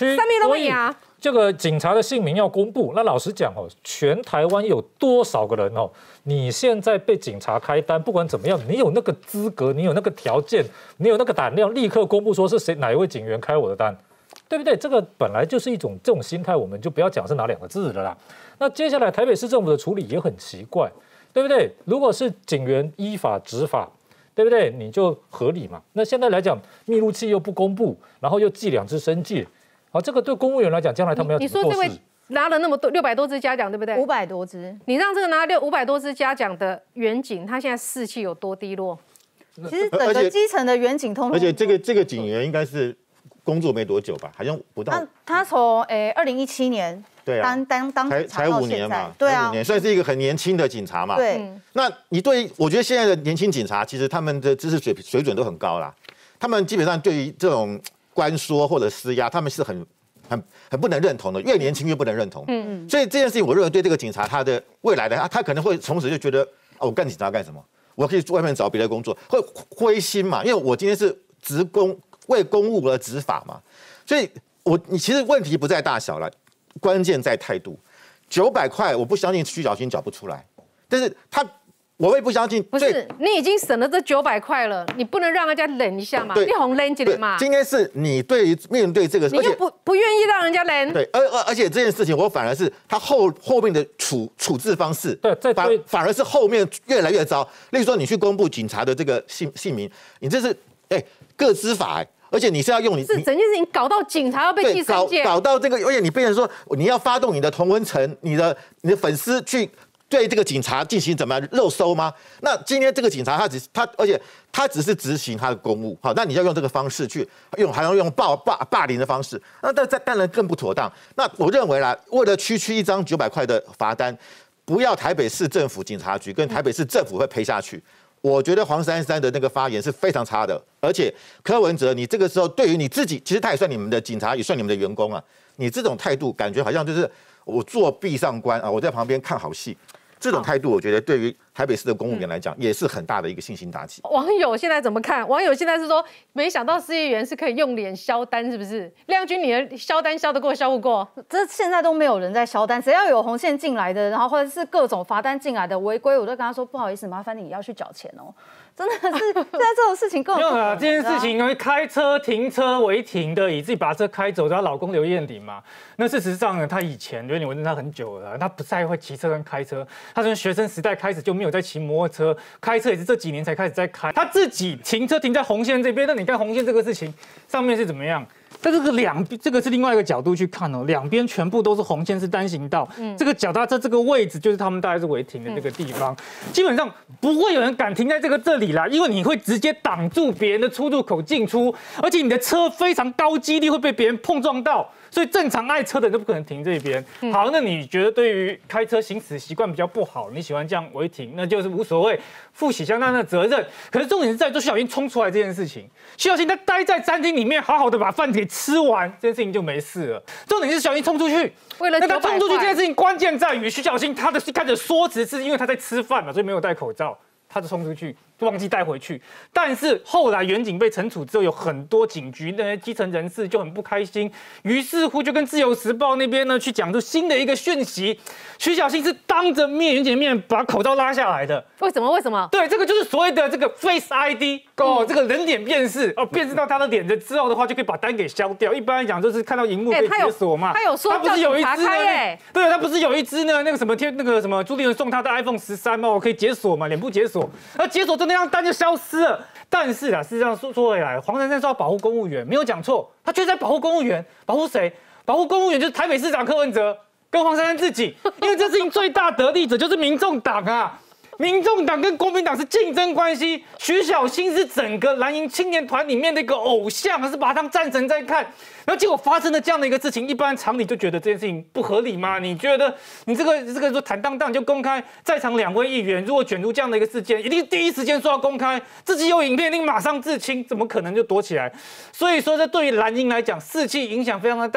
区，
三面都会压。
这个警察的姓名要公布，那老实讲哦，全台湾有多少个人哦？你现在被警察开单，不管怎么样，你有那个资格，你有那个条件，你有那个胆量，立刻公布说是谁哪一位警员开我的单，对不对？这个本来就是一种这种心态，我们就不要讲是哪两个字了啦。那接下来台北市政府的处理也很奇怪，对不对？如果是警员依法执法，对不对？你就合理嘛。那现在来讲，密录器又不公布，然后又记两支申诫。好，这个对公务员来讲，将来他们要
你说这位拿了那么多六百多支嘉奖，对不对？
五百多支，
你让这个拿六五百多支嘉奖的远警，他现在士气有多低落？
其实整个基层的远警通通，
而且这个这个警员应该是工作没多久吧，好像不到。
他他从诶二零一七年
对啊
当当当
才才五年嘛，
对啊，
五年算是一个很年轻的警察嘛。
对，
那你对我觉得现在的年轻警察，其实他们的知识水水准都很高啦，他们基本上对于这种关说或者施压，他们是很。很很不能认同的，越年轻越不能认同。嗯嗯。所以这件事情，我认为对这个警察他的未来的他，他可能会从此就觉得，哦，我干警察干什么？我可以去外面找别的工作，会灰心嘛？因为我今天是执公为公务而执法嘛，所以我你其实问题不在大小了，关键在态度。九百块，我不相信徐小新缴不出来，但是他。我也不相信，
不是你已经省了这九百块了，你不能让人家忍一下嘛？你红忍起来嘛？
今天是你对于面对这个，
你又不不愿意让人家忍。
对，而而而且这件事情，我反而是他后后面的处处置方式，
对，
反反而是后面越来越糟。例如说，你去公布警察的这个姓姓名，你这是哎个资法哎。而且你是要用你
是整件事情搞到警察要被记申诫，
搞搞到这个，而且你变成说你要发动你的同温层、你的你的粉丝去。对这个警察进行怎么样肉搜吗？那今天这个警察他只他，而且他只是执行他的公务，好，那你要用这个方式去用，还要用霸霸霸凌的方式，那但这当然更不妥当。那我认为啦，为了区区一张九百块的罚单，不要台北市政府警察局跟台北市政府会赔下去。我觉得黄珊珊的那个发言是非常差的，而且柯文哲，你这个时候对于你自己，其实他也算你们的警察，也算你们的员工啊，你这种态度感觉好像就是我做闭上关啊，我在旁边看好戏。这种态度，我觉得对于台北市的公务员来讲，也是很大的一个信心打击。
网友现在怎么看？网友现在是说，没想到市议员是可以用脸销单，是不是？亮君，你的销单销得过，销不过？
这现在都没有人在销单，只要有红线进来的，然后或者是各种罚单进来的违规，我都跟他说不好意思，麻烦你要去缴钱哦。真的是现在这种事情根本
没有啊！这件事情因为开车停车违停的，以自己把车开走，她老公刘彦鼎嘛。那事实上呢，她以前刘彦鼎我认识她很久了，她不太会骑车跟开车。她从学生时代开始就没有在骑摩托车，开车也是这几年才开始在开。她自己停车停在红线这边，那你看红线这个事情上面是怎么样？但这个两这个是另外一个角度去看哦，两边全部都是红线，是单行道。嗯，这个脚踏车这个位置就是他们大概是违停的这个地方，嗯、基本上不会有人敢停在这个这里啦，因为你会直接挡住别人的出入口进出，而且你的车非常高几率会被别人碰撞到。所以正常爱车的人都不可能停这边。好，那你觉得对于开车行驶习惯比较不好，你喜欢这样违停，那就是无所谓，负起相当的责任。可是重点是在做徐小新冲出来这件事情，徐小新他待在餐厅里面，好好的把饭给吃完，这件事情就没事了。重点是小新冲出去，
为了
那他冲出去这件事情关键在于徐小新他的一开始说辞是因为他在吃饭嘛，所以没有戴口罩，他就冲出去。忘记带回去，但是后来远警被惩处之后，有很多警局那些基层人士就很不开心，于是乎就跟自由时报那边呢去讲出新的一个讯息，徐小新是当着面远警的面把口罩拉下来的。
为什么？为什么？
对，这个就是所谓的这个 Face I D 哦，这个人脸辨识哦，辨识到他的脸的之后的话，就可以把单给消掉。一般来讲就是看到荧幕可以解锁嘛。
他有说
他不是有一支呢？对，他不是有一支呢？那个什么天那个什么朱立伦送他的 iPhone 十三嘛，我可以解锁嘛，脸部解锁。那解锁真的让单就消失。是了，但是啊，事实上说说回来，黄珊珊说要保护公务员，没有讲错，他却在保护公务员，保护谁？保护公务员就是台北市长柯文哲跟黄珊珊自己，因为这事情最大得利者就是民众党啊。民众党跟国民党是竞争关系，徐小新是整个蓝营青年团里面的一个偶像，是把他当战神在看。然后结果发生了这样的一个事情，一般常理就觉得这件事情不合理吗？你觉得你这个这个说坦荡荡就公开，在场两位议员如果卷入这样的一个事件，一定第一时间说要公开，自己有影片一定马上自清，怎么可能就躲起来？所以说这对于蓝营来讲，士气影响非常的大。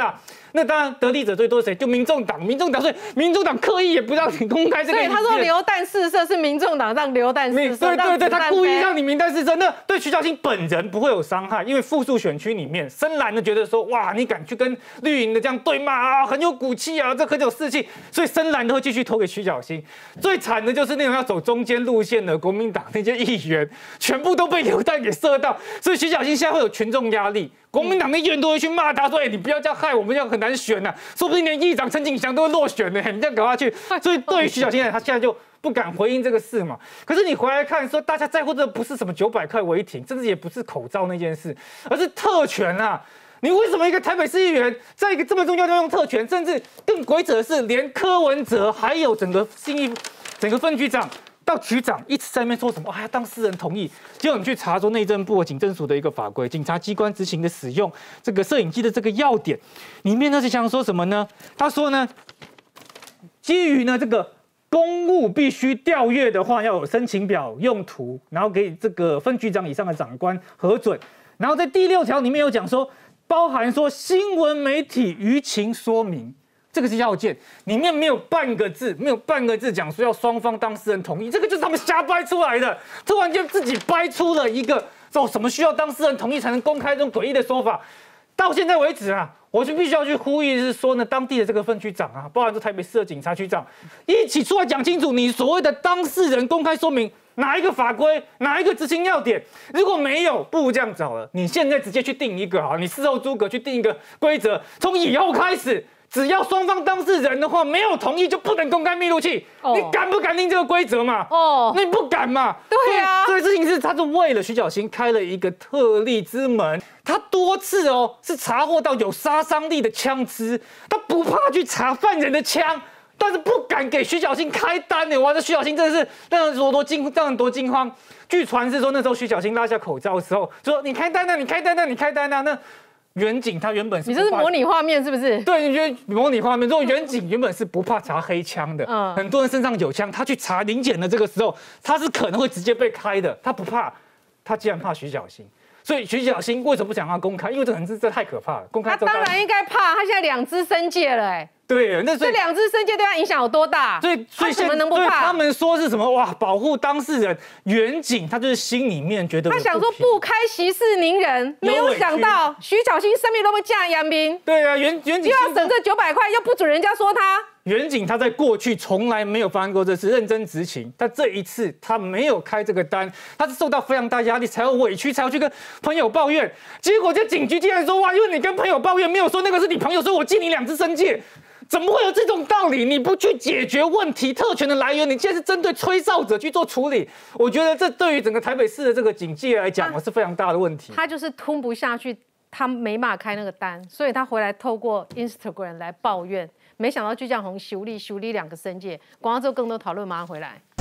那当然得利者最多是谁？就民众党，民众党，所以民众党刻意也不让你公开这个。
所以他说流弹试射是民众党让流弹试射，
对对对，他故意让你名单试射，那对徐小新本人不会有伤害，因为复数选区里面，深蓝的觉得说，哇，你敢去跟绿营的这样对骂啊，很有骨气啊，这很有士气，所以深蓝都会继续投给徐小新。最惨的就是那种要走中间路线的国民党那些议员，全部都被流弹给射到，所以徐小新现在会有群众压力。国民党的议员都会去骂他说：“哎、欸，你不要这样害我们，这样很难选呐、啊，说不定连议长陈景祥都会落选呢、欸，你这样搞下去。”所以对于徐小新来，他现在就不敢回应这个事嘛。可是你回来看说，大家在乎的不是什么九百块违停，甚至也不是口罩那件事，而是特权啊！你为什么一个台北市议员，在一个这么重要的地方用特权？甚至更鬼扯的是，连柯文哲还有整个信义整个分局长。到局长一直在那边说什么？哎呀，当事人同意。结果你去查说内政部警政署的一个法规，警察机关执行的使用这个摄影机的这个要点，里面呢是想说什么呢？他说呢，基于呢这个公务必须调阅的话，要有申请表用途，然后给这个分局长以上的长官核准。然后在第六条里面有讲说，包含说新闻媒体舆情说明。这个是要件，里面没有半个字，没有半个字讲说要双方当事人同意，这个就是他们瞎掰出来的。突然间自己掰出了一个哦，什么需要当事人同意才能公开这种诡异的说法。到现在为止啊，我就必须要去呼吁，是说呢，当地的这个分局长啊，包含这台北市的警察局长，一起出来讲清楚，你所谓的当事人公开说明哪一个法规，哪一个执行要点。如果没有，不如这样找了，你现在直接去定一个啊，你事后诸葛去定一个规则，从以后开始。只要双方当事人的话没有同意，就不能公开密录器。Oh. 你敢不敢定这个规则嘛？哦， oh. 那你不敢嘛？
对啊，
所以事情是，他是为了徐小新开了一个特例之门。他多次哦是查获到有杀伤力的枪支，他不怕去查犯人的枪，但是不敢给徐小新开单呢。哇，这徐小新真的是让人多多惊，让人多惊慌。据传是说，那时候徐小新拉下口罩的时候，说你开单啊，你开单啊，你开单啊，那。远景他原本是
你这是模拟画面是不是？
对，你觉得模拟画面。如果远景原本是不怕查黑枪的，嗯，很多人身上有枪，他去查临检的这个时候，他是可能会直接被开的，他不怕，他既然怕徐小新，所以徐小新为什么不想让他公开？因为这可能是这太可怕了，公开
他当然应该怕，他现在两支申诫了、欸，哎。
对，那
这两支申诫对他影响有多大？
所以，所以
怎么能不怕？
他们说是什么？哇，保护当事人，远景他就是心里面觉得
他想说不开息事宁人，没有想到徐小新上面都会架阳明。
对啊，远远景
又要省这九百块，又不准人家说他。
远景他在过去从来没有发生过这次认真执勤，但这一次他没有开这个单，他是受到非常大压力，才有委屈，才要去跟朋友抱怨。结果这警局竟然说哇，因为你跟朋友抱怨，没有说那个是你朋友，所以我记你两支申诫。怎么会有这种道理？你不去解决问题，特权的来源，你现在是针对吹哨者去做处理。我觉得这对于整个台北市的这个警戒来讲，是非常大的问题。
他就是吞不下去，他没办法开那个单，所以他回来透过 Instagram 来抱怨。没想到巨匠红修理修理两个申诫。广告之后更多讨论，马上回来。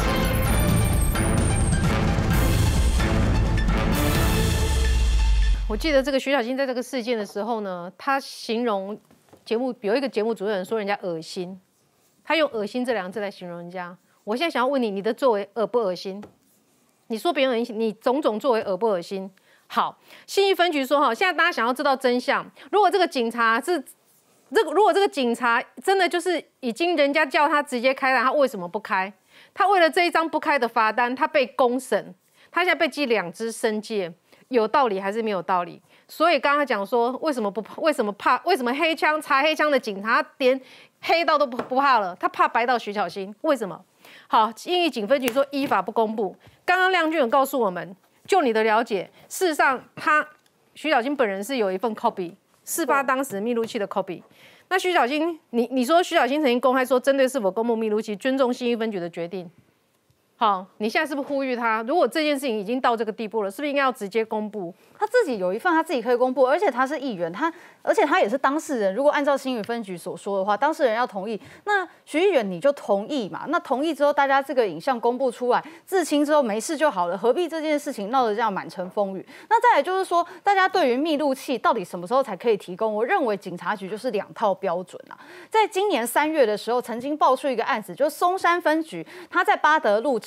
我记得这个徐小新在这个事件的时候呢，他形容。节目有一个节目主持人说人家恶心，他用恶心这两个字来形容人家。我现在想要问你，你的作为恶不恶心？你说别人恶心，你种种作为恶不恶心？好，信义分局说哈，现在大家想要知道真相。如果这个警察是这个，如果这个警察真的就是已经人家叫他直接开单，他为什么不开？他为了这一张不开的罚单，他被公审，他现在被记两支申诫，有道理还是没有道理？所以刚刚讲说，为什么不为什么怕？为什么黑枪查黑枪的警察连黑道都不不怕了？他怕白到徐小新，为什么？好，信义警分局说依法不公布。刚刚亮君有告诉我们，就你的了解，事实上他徐小新本人是有一份 copy， 事发当时密录器的 copy。那徐小新，你你说徐小新曾经公开说，针对是否公布密录器，尊重信义分局的决定。好，你现在是不是呼吁他？如果这件事情已经到这个地步了，是不是应该要直接公布？
他自己有一份，他自己可以公布，而且他是议员，他而且他也是当事人。如果按照新义分局所说的话，当事人要同意，那徐议员你就同意嘛？那同意之后，大家这个影像公布出来，自清之后没事就好了，何必这件事情闹得这样满城风雨？那再来就是说，大家对于密录器到底什么时候才可以提供？我认为警察局就是两套标准啊。在今年三月的时候，曾经爆出一个案子，就是松山分局，他在八德路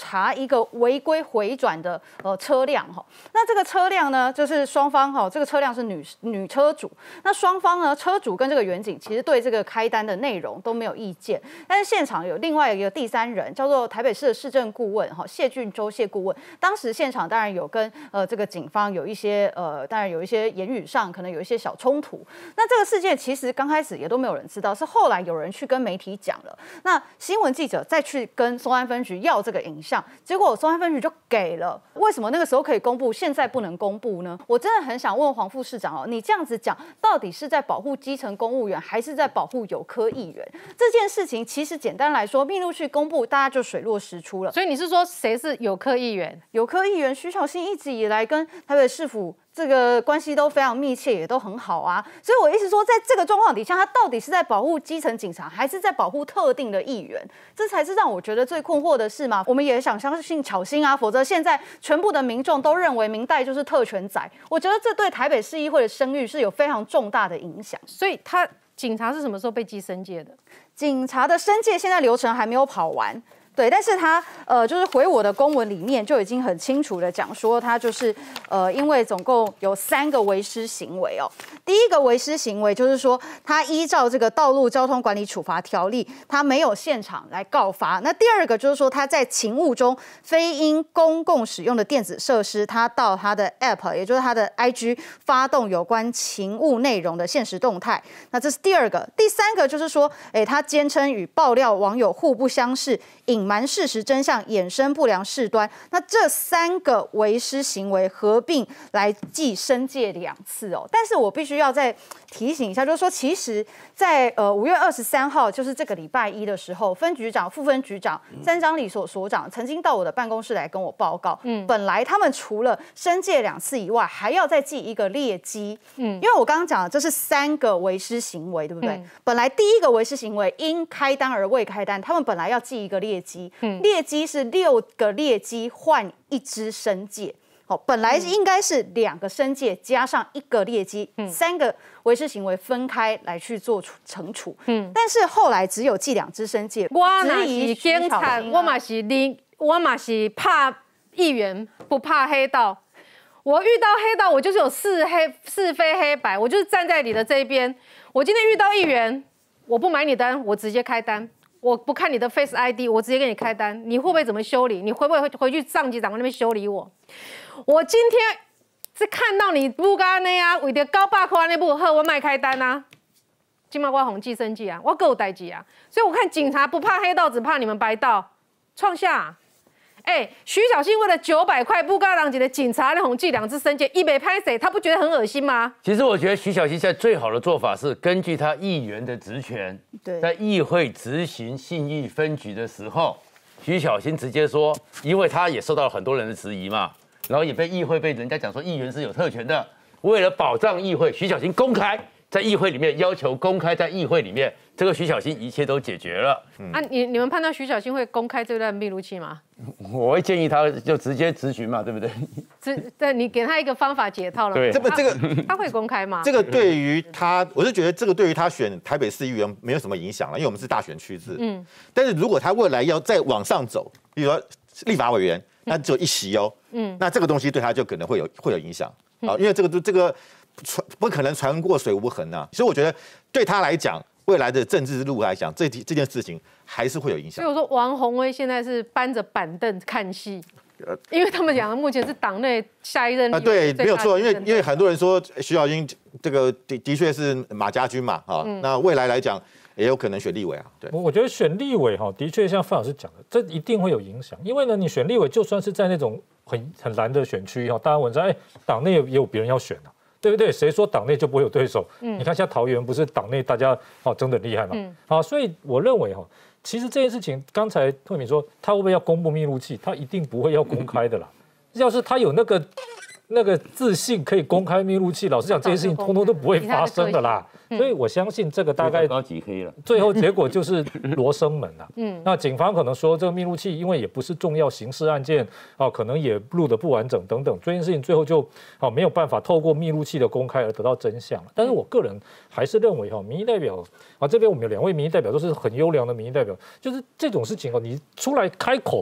查一个违规回转的呃车辆哈。那这个车辆呢，就是双方哈，这个车辆是女女车主，那双方呢，车主跟这个远景其实对这个开单的内容都没有意见，但是现场有另外一个第三人，叫做台北市的市政顾问哈谢俊洲谢顾问，当时现场当然有跟呃这个警方有一些呃，当然有一些言语上可能有一些小冲突。那这个事件其实刚开始也都没有人知道，是后来有人去跟媒体讲了，那新闻记者再去跟松安分局要这个影像，结果松安分局就给了。为什么那个时候可以公布，现在不能公布呢？我真的很想问黄副市长哦，你这样子讲，到底是在保护基层公务员，还是在保护有科议员？这件事情其实简单来说，密录器公布，大家就水落石出了。
所以你是说谁是有科议员？
有科议员徐巧芯一直以来跟台北市府这个关系都非常密切，也都很好啊。所以我意思说，在这个状况底下，他到底是在保护基层警察，还是在保护特定的议员？这才是让我觉得最困惑的事嘛。我们也想相信巧芯啊，否则现在全部的民众都认为民代就是特权仔，我觉得这对台北市议会的声誉是有非常重大的影响。
所以他警察是什么时候被记申诫的？
警察的申诫现在流程还没有跑完。对，但是他呃，就是回我的公文里面就已经很清楚的讲说，他就是呃，因为总共有三个违失行为哦。第一个违失行为就是说，他依照这个道路交通管理处罚条例，他没有现场来告发。那第二个就是说，他在勤务中非因公共使用的电子设施，他到他的 App， 也就是他的 I G 发动有关勤务内容的限时动态。那这是第二个。第三个就是说，哎，他坚称与爆料网友互不相识，隐瞒事实真相，衍生不良事端。那这三个违失行为合并来记申诫两次哦。但是我必须要再提醒一下，就是说，其实在呃五月二十三号，就是这个礼拜一的时候，分局长、副分局长、三张里所所长曾经到我的办公室来跟我报告，嗯，本来他们除了申诫两次以外，还要再记一个劣迹，嗯，因为我刚刚讲的这是三个违失行为，对不对？嗯、本来第一个违失行为因开单而未开单，他们本来要记一个劣迹。劣迹是六个劣迹换一支申诫，好，本来应该是两个申诫加上一个劣迹，嗯、三个违失行为分开来去做惩处。嗯，但是后来只有记两支申诫。
我那是警察，我嘛是你，我嘛是怕议员，不怕黑道。我遇到黑道，我就是有是黑是非黑白，我就是站在你的这一边。我今天遇到议员，我不买你单，我直接开单。我不看你的 Face I D， 我直接给你开单，你会不会怎么修理？你会不会回去上级长官那边修理我？我今天是看到你不干那啊，为了九百块那不好，我卖开单啊。今嘛我红记生计啊，我各有代志啊，所以我看警察不怕黑道，只怕你们白道。创下，哎、欸，徐巧芯为了九百块不干人家的警察那红记两支申诫，一没拍谁，他不觉得很恶心吗？
其实我觉得徐巧芯现在最好的做法是根据他议员的职权。在议会执行信义分局的时候，徐巧芯直接说，因为他也受到了很多人的质疑嘛，然后也被议会被人家讲说议员是有特权的，为了保障议会，徐巧芯公开在议会里面要求公开在议会里面，这个徐巧芯一切都解决了。
嗯、啊，你你们判断徐巧芯会公开这段密录器吗？
我会建议他就直接质询嘛，对不对？
对，你给他一个方法解套了。
对，
这个这个
他会公开吗？
这个对于他，我是觉得这个对于他选台北市议员没有什么影响了，因为我们是大选区制。嗯。但是如果他未来要再往上走，比如说立法委员，那只有一席哦。嗯。那这个东西对他就可能会有会有影响啊，因为这个这个传不可能船过水无痕啊，所以我觉得对他来讲。未来的政治路来讲，这这件事情还是会有影响。
所以我说，王宏威现在是搬着板凳看戏，因为他们讲目前是党内下一任啊，
对，没有错，因为因为很多人说徐巧芯这个的的确是马家军嘛，啊，嗯、那未来来讲也有可能选立委啊。对，
我觉得选立委哈，的确像范老师讲的，这一定会有影响，因为呢，你选立委就算是在那种很很蓝的选区哈，大家文章哎，党内也有别人要选啊。对不对？谁说党内就不会有对手？嗯，你看像桃园不是党内大家哦争得很厉害嘛？嗯，好，所以我认为哈，其实这件事情，刚才慧敏说他会不会要公布密录器，他一定不会要公开的啦。要是他有那个那个自信可以公开密录器，老实讲，这些事情通通都不会发生的啦。所以我相信这个大概
高级黑了，
最后结果就是罗生门了。嗯，那警方可能说这个密录器因为也不是重要刑事案件，哦，可能也录得不完整等等，这件事情最后就哦没有办法透过密录器的公开而得到真相了。但是我个人还是认为哈，民意代表啊这边我们有两位民意代表都是很优良的民意代表，就是这种事情哦，你出来开口。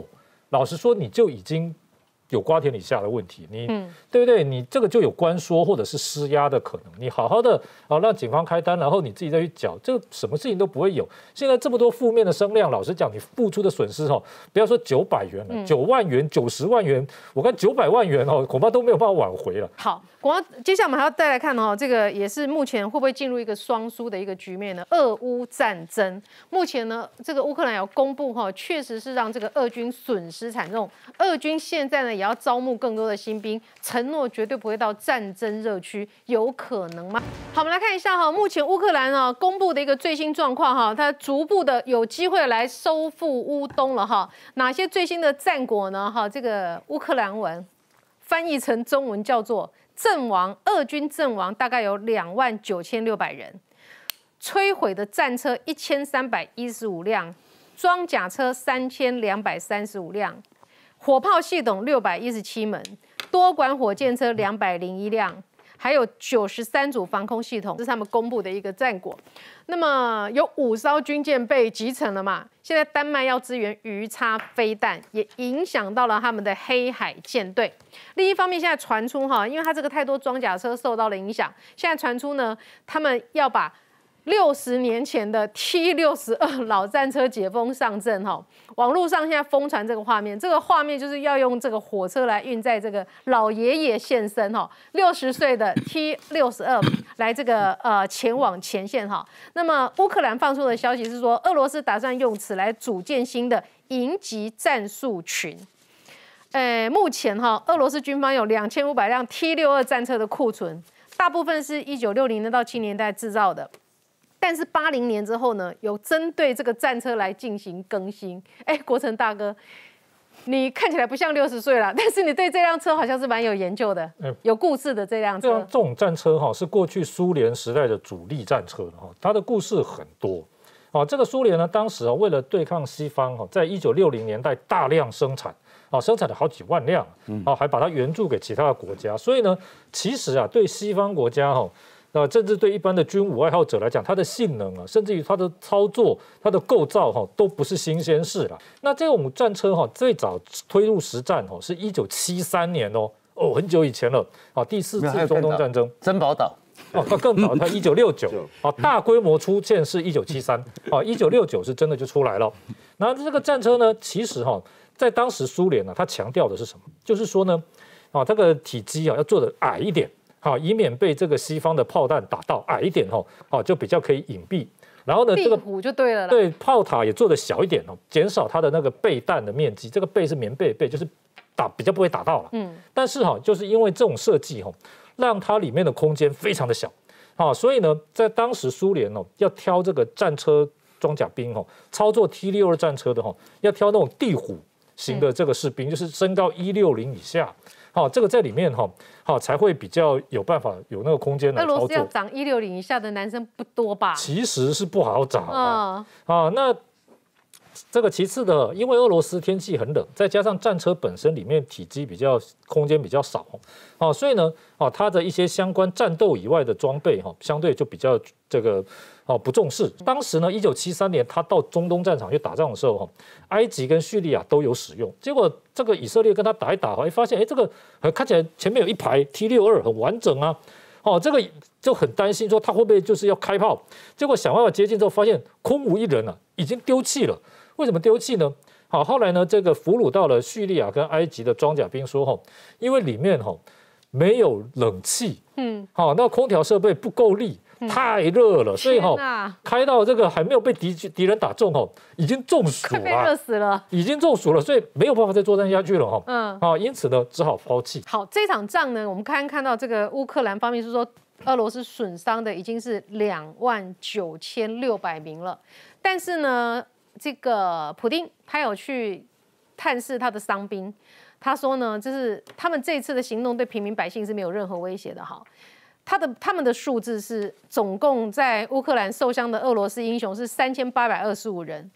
老实说，你就已经有瓜田李下的问题，你、
嗯、
对不对？你这个就有关说或者是施压的可能。你好好的啊，让警方开单，然后你自己再去缴，这个什么事情都不会有。现在这么多负面的声量，老实讲，你付出的损失哦，不要说九百元了，九、嗯、万元、九十万元，我看九百万元哦，恐怕都没有办法挽回了。
好，广接下来我们还要再来看哦，这个也是目前会不会进入一个双输的一个局面呢？俄乌战争，目前呢，这个乌克兰有公布哈、哦，确实是让这个俄军损失惨重。俄军现在呢也要招募更多的新兵，承诺绝对不会到战争热区，有可能吗？好，我们来看一下哈，目前乌克兰啊公布的一个最新状况哈，它逐步的有机会来收复乌东了哈。哪些最新的战果呢？哈，这个乌克兰文翻译成中文叫做阵亡，俄军阵亡大概有两万九千六百人，摧毁的战车一千三百一十五辆，装甲车三千两百三十五辆。火炮系统六百一十七门，多管火箭车两百零一辆，还有九十三组防空系统，这是他们公布的一个战果。那么有五艘军舰被击沉了嘛？现在丹麦要支援鱼叉飞弹，也影响到了他们的黑海舰队。另一方面，现在传出哈，因为它这个太多装甲车受到了影响，现在传出呢，他们要把六十年前的 T 六十二老战车解封上阵哈，网络上现在疯传这个画面，这个画面就是要用这个火车来运载这个老爷爷现身哈，六十岁的 T 六十二来这个呃前往前线哈。那么乌克兰放出的消息是说，俄罗斯打算用此来组建新的营级战术群。呃，目前哈，俄罗斯军方有两千五百辆 T 六十二战车的库存，大部分是一九六零年到七零年代制造的。但是八零年之后呢，有针对这个战车来进行更新。哎，国成大哥，你看起来不像六十岁了，但是你对这辆车好像是蛮有研究的，有故事的这辆车。
这种战车哈是过去苏联时代的主力战车哈，它的故事很多。哦，这个苏联呢，当时啊为了对抗西方哈，在一九六零年代大量生产。啊，生产了好几万辆，啊，还把它援助给其他的国家。所以呢，其实啊，对西方国家哈。那甚至对一般的军武爱好者来讲，它的性能啊，甚至于它的操作、它的构造哈，都不是新鲜事了。那这种战车哈，最早推入实战哈，是一九七三年哦，哦，很久以前了。啊，第四次中东战争，
珍宝岛。
哦，它更早，它一九六九。啊，大规模出现是一九七三。啊，一九六九是真的就出来了。那这个战车呢，其实哈，在当时苏联呢，它强调的是什么？就是说呢，啊，这个体积啊要做的矮一点。好，以免被这个西方的炮弹打到，矮一点哦，好就比较可以隐蔽。然后呢，这个
壁虎就对了啦。
对，炮塔也做得小一点哦，减少它的那个备弹的面积。这个备是棉被的备，就是打比较不会打到了。嗯。但是哈，就是因为这种设计哈，让它里面的空间非常的小，好，所以呢，在当时苏联哦要挑这个战车装甲兵哦，操作 T 六十二战车的哈，要挑那种地虎型的这个士兵，嗯、就是身高一六零以下。好，这个在里面哈，好才会比较有办法有那个空间来操作。
俄罗斯要长一六零以下的男生不多吧？
其实是不好找啊。啊，那这个其次的，因为俄罗斯天气很冷，再加上战车本身里面体积比较空间比较少，哦，所以呢，哦，它的一些相关战斗以外的装备哈，相对就比较这个。哦，不重视。当时呢，一九七三年他到中东战场去打仗的时候，哈，埃及跟叙利亚都有使用。结果这个以色列跟他打一打，哎，发现哎，这个看起来前面有一排 T 六十二很完整啊，哦，这个就很担心说他会不会就是要开炮。结果想办法接近之后，发现空无一人啊，已经丢弃了。为什么丢弃呢？好，后来呢，这个俘虏到了叙利亚跟埃及的装甲兵说，哈，因为里面哈没有冷气，嗯，好，那空调设备不够力。太热了，所以哈，开到这个还没有被敌敌人打中哦，已经中暑了，
快被热死了，
已经中暑了，所以没有办法再作战下去了哈。嗯，啊，因此呢，只好抛弃。
好，这场仗呢，我们看看到这个乌克兰方面是说，俄罗斯损伤的已经是两万九千六百名了，但是呢，这个普丁他有去探视他的伤兵，他说呢，就是他们这次的行动对平民百姓是没有任何威胁的。哈。他的他们的数字是总共在乌克兰受伤的俄罗斯英雄是三千八百二十五人，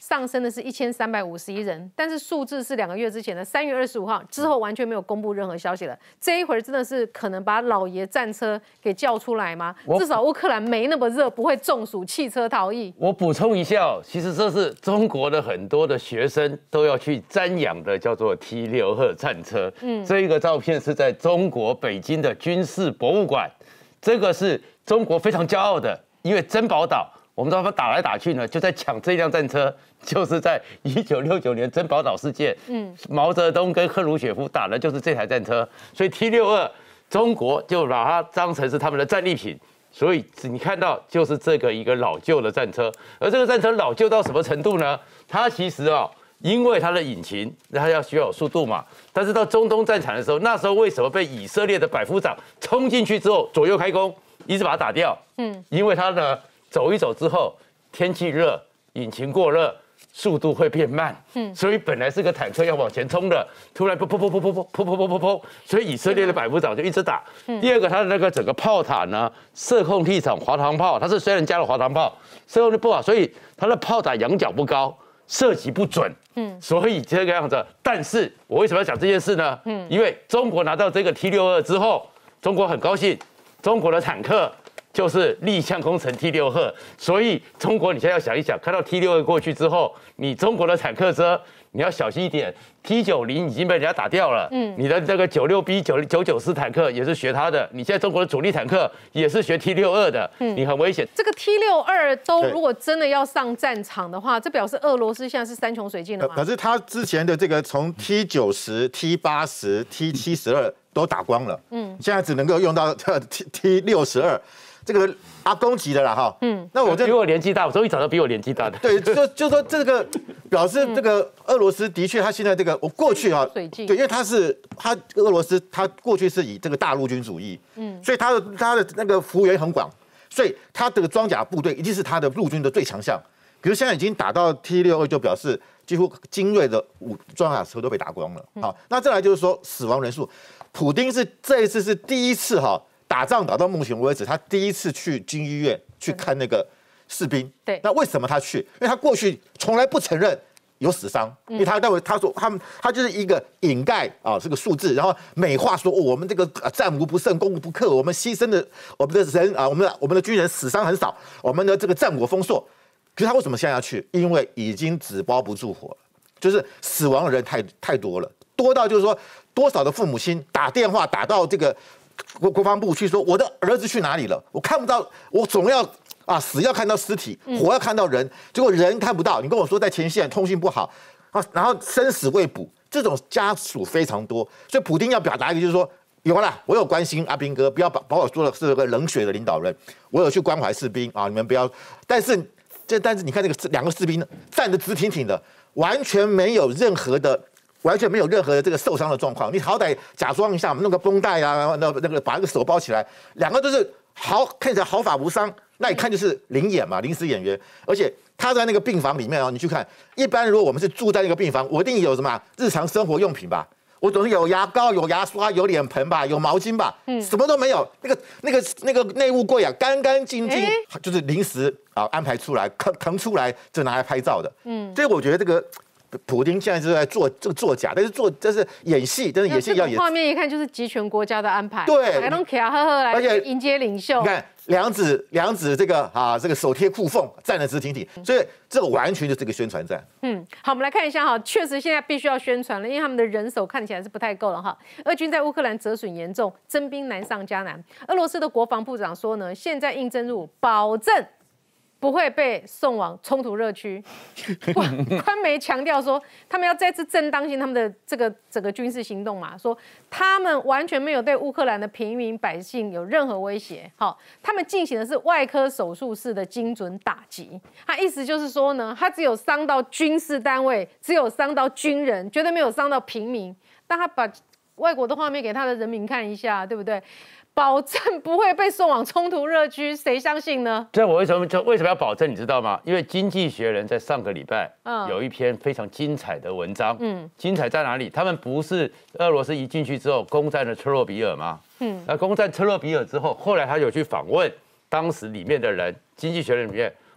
上升的是一千三百五十一人，但是数字是两个月之前的三月二十五号之后完全没有公布任何消息了。这一会儿真的是可能把老爷战车给叫出来吗？至少乌克兰没那么热，不会中暑汽车逃逸。
我补充一下、哦，其实这是中国的很多的学生都要去瞻仰的，叫做 T 六二战车。嗯，这一个照片是在中国北京的军事博物馆，这个是中国非常骄傲的，因为珍宝岛。我们知道他打来打去呢，就在抢这辆战车，就是在一九六九年珍宝岛事件，嗯，毛泽东跟赫鲁雪夫打的就是这台战车，所以 T 六二中国就把它当成是他们的战利品，所以你看到就是这个一个老旧的战车，而这个战车老旧到什么程度呢？它其实啊、哦，因为它的引擎它要需要有速度嘛，但是到中东战场的时候，那时候为什么被以色列的百夫长冲进去之后左右开弓，一直把它打掉？嗯，因为它呢。走一走之后，天气热，引擎过热，速度会变慢。嗯，所以本来是个坦克要往前冲的，突然噗噗噗噗噗噗噗噗噗噗噗，所以以色列的百夫长就一直打。嗯、第二个，它的那个整个炮塔呢，射控地场滑膛炮，它是虽然加了滑膛炮，射控力不好，所以它的炮塔仰角不高，射击不准。嗯，所以这个样子。但是我为什么要讲这件事呢？嗯，因为中国拿到这个 T 六二之后，中国很高兴，中国的坦克。就是立项工程 T 六二，所以中国你现在要想一想，看到 T 六二过去之后，你中国的坦克车你要小心一点。T 九十已经被人家打掉了，嗯，你的这个九六 B 九九九四坦克也是学它的，你现在中国的主力坦克也是学 T 六二的，嗯，你很危险。
这个 T 六二都如果真的要上战场的话，这表示俄罗斯现在是山穷水尽了吗？
可是他之前的这个从 T 九十、T 八十、T 七十二都打光了，嗯，现在只能够用到 T T 六十二。这个阿公级的啦哈，嗯，那我这
比我年纪大，我终于找到比我年纪大的。
对，就就说这个表示这个俄罗斯的确，他现在这个我过去啊，对，因为他是他俄罗斯，他过去是以这个大陆军主义，嗯，所以他的他的那个幅员很广，所以他这个装甲部队一定是他的陆军的最强项。可是现在已经打到 T 六二，就表示几乎精锐的武装甲车都被打光了。好，那再来就是说死亡人数，普丁是这一次是第一次哈。打仗打到目前为止，他第一次去军医院去看那个士兵。对，那为什么他去？因为他过去从来不承认有死伤，因为他认为他说他们他就是一个掩盖啊这个数字，然后美化说、哦、我们这个战无不胜，攻无不克，我们牺牲的我们的人啊，我们的我们的军人死伤很少，我们的这个战果丰硕。可是他为什么现在要去？因为已经纸包不住火了，就是死亡的人太太多了，多到就是说多少的父母亲打电话打到这个。国国防部去说我的儿子去哪里了？我看不到，我总要啊死要看到尸体，活要看到人，结果人看不到。你跟我说在前线通讯不好啊，然后生死未卜，这种家属非常多，所以普丁要表达一个就是说，有啦，我有关心阿兵哥，不要把把我说的是个冷血的领导人，我有去关怀士兵啊，你们不要。但是这但是你看那个两个士兵站得直挺挺的，完全没有任何的。完全没有任何的这个受伤的状况，你好歹假装一下，弄个绷带啊，那那个把那个手包起来，两个都是毫看起来毫发无伤，那一看就是临演嘛，临时演员。而且他在那个病房里面啊，你去看，一般如果我们是住在那个病房，我一定有什么日常生活用品吧，我总是有牙膏、有牙刷、有脸盆吧，有毛巾吧，嗯，什么都没有，那个那个那个内务柜啊，干干净净，就是临时啊安排出来，腾腾出来就拿来拍照的，嗯，所以我觉得这个。普丁现在就是在做这个作假，但是做这是演戏，但是演戏要演。
画面一看就是集权国家的安排，
对，
来弄卡呵呵来，而且迎接领袖。
你看梁子，梁子这个啊，这个手贴裤缝，站得直挺挺，所以这个完全就是一个宣传战。
嗯，好，我们来看一下哈，确实现在必须要宣传了，因为他们的人手看起来是不太够了哈。俄军在乌克兰折损严重，征兵难上加难。俄罗斯的国防部长说呢，现在应征入伍，保证。不会被送往冲突热区。官媒强调说，他们要再次正当性他们的这个整个军事行动嘛，说他们完全没有对乌克兰的平民百姓有任何威胁。好，他们进行的是外科手术式的精准打击。他意思就是说呢，他只有伤到军事单位，只有伤到军人，绝对没有伤到平民。但他把外国的画面给他的人民看一下，对不对？保证不会被送往冲突热区，谁相信呢？这
我为什么就为什么要保证？你知道吗？因为《经济学人》在上个礼拜有一篇非常精彩的文章。嗯，精彩在哪里？他们不是俄罗斯一进去之后攻占了车洛比尔吗？嗯，那攻占车洛比尔之后，后来他有去访问当时里面的人，《经济学人》里面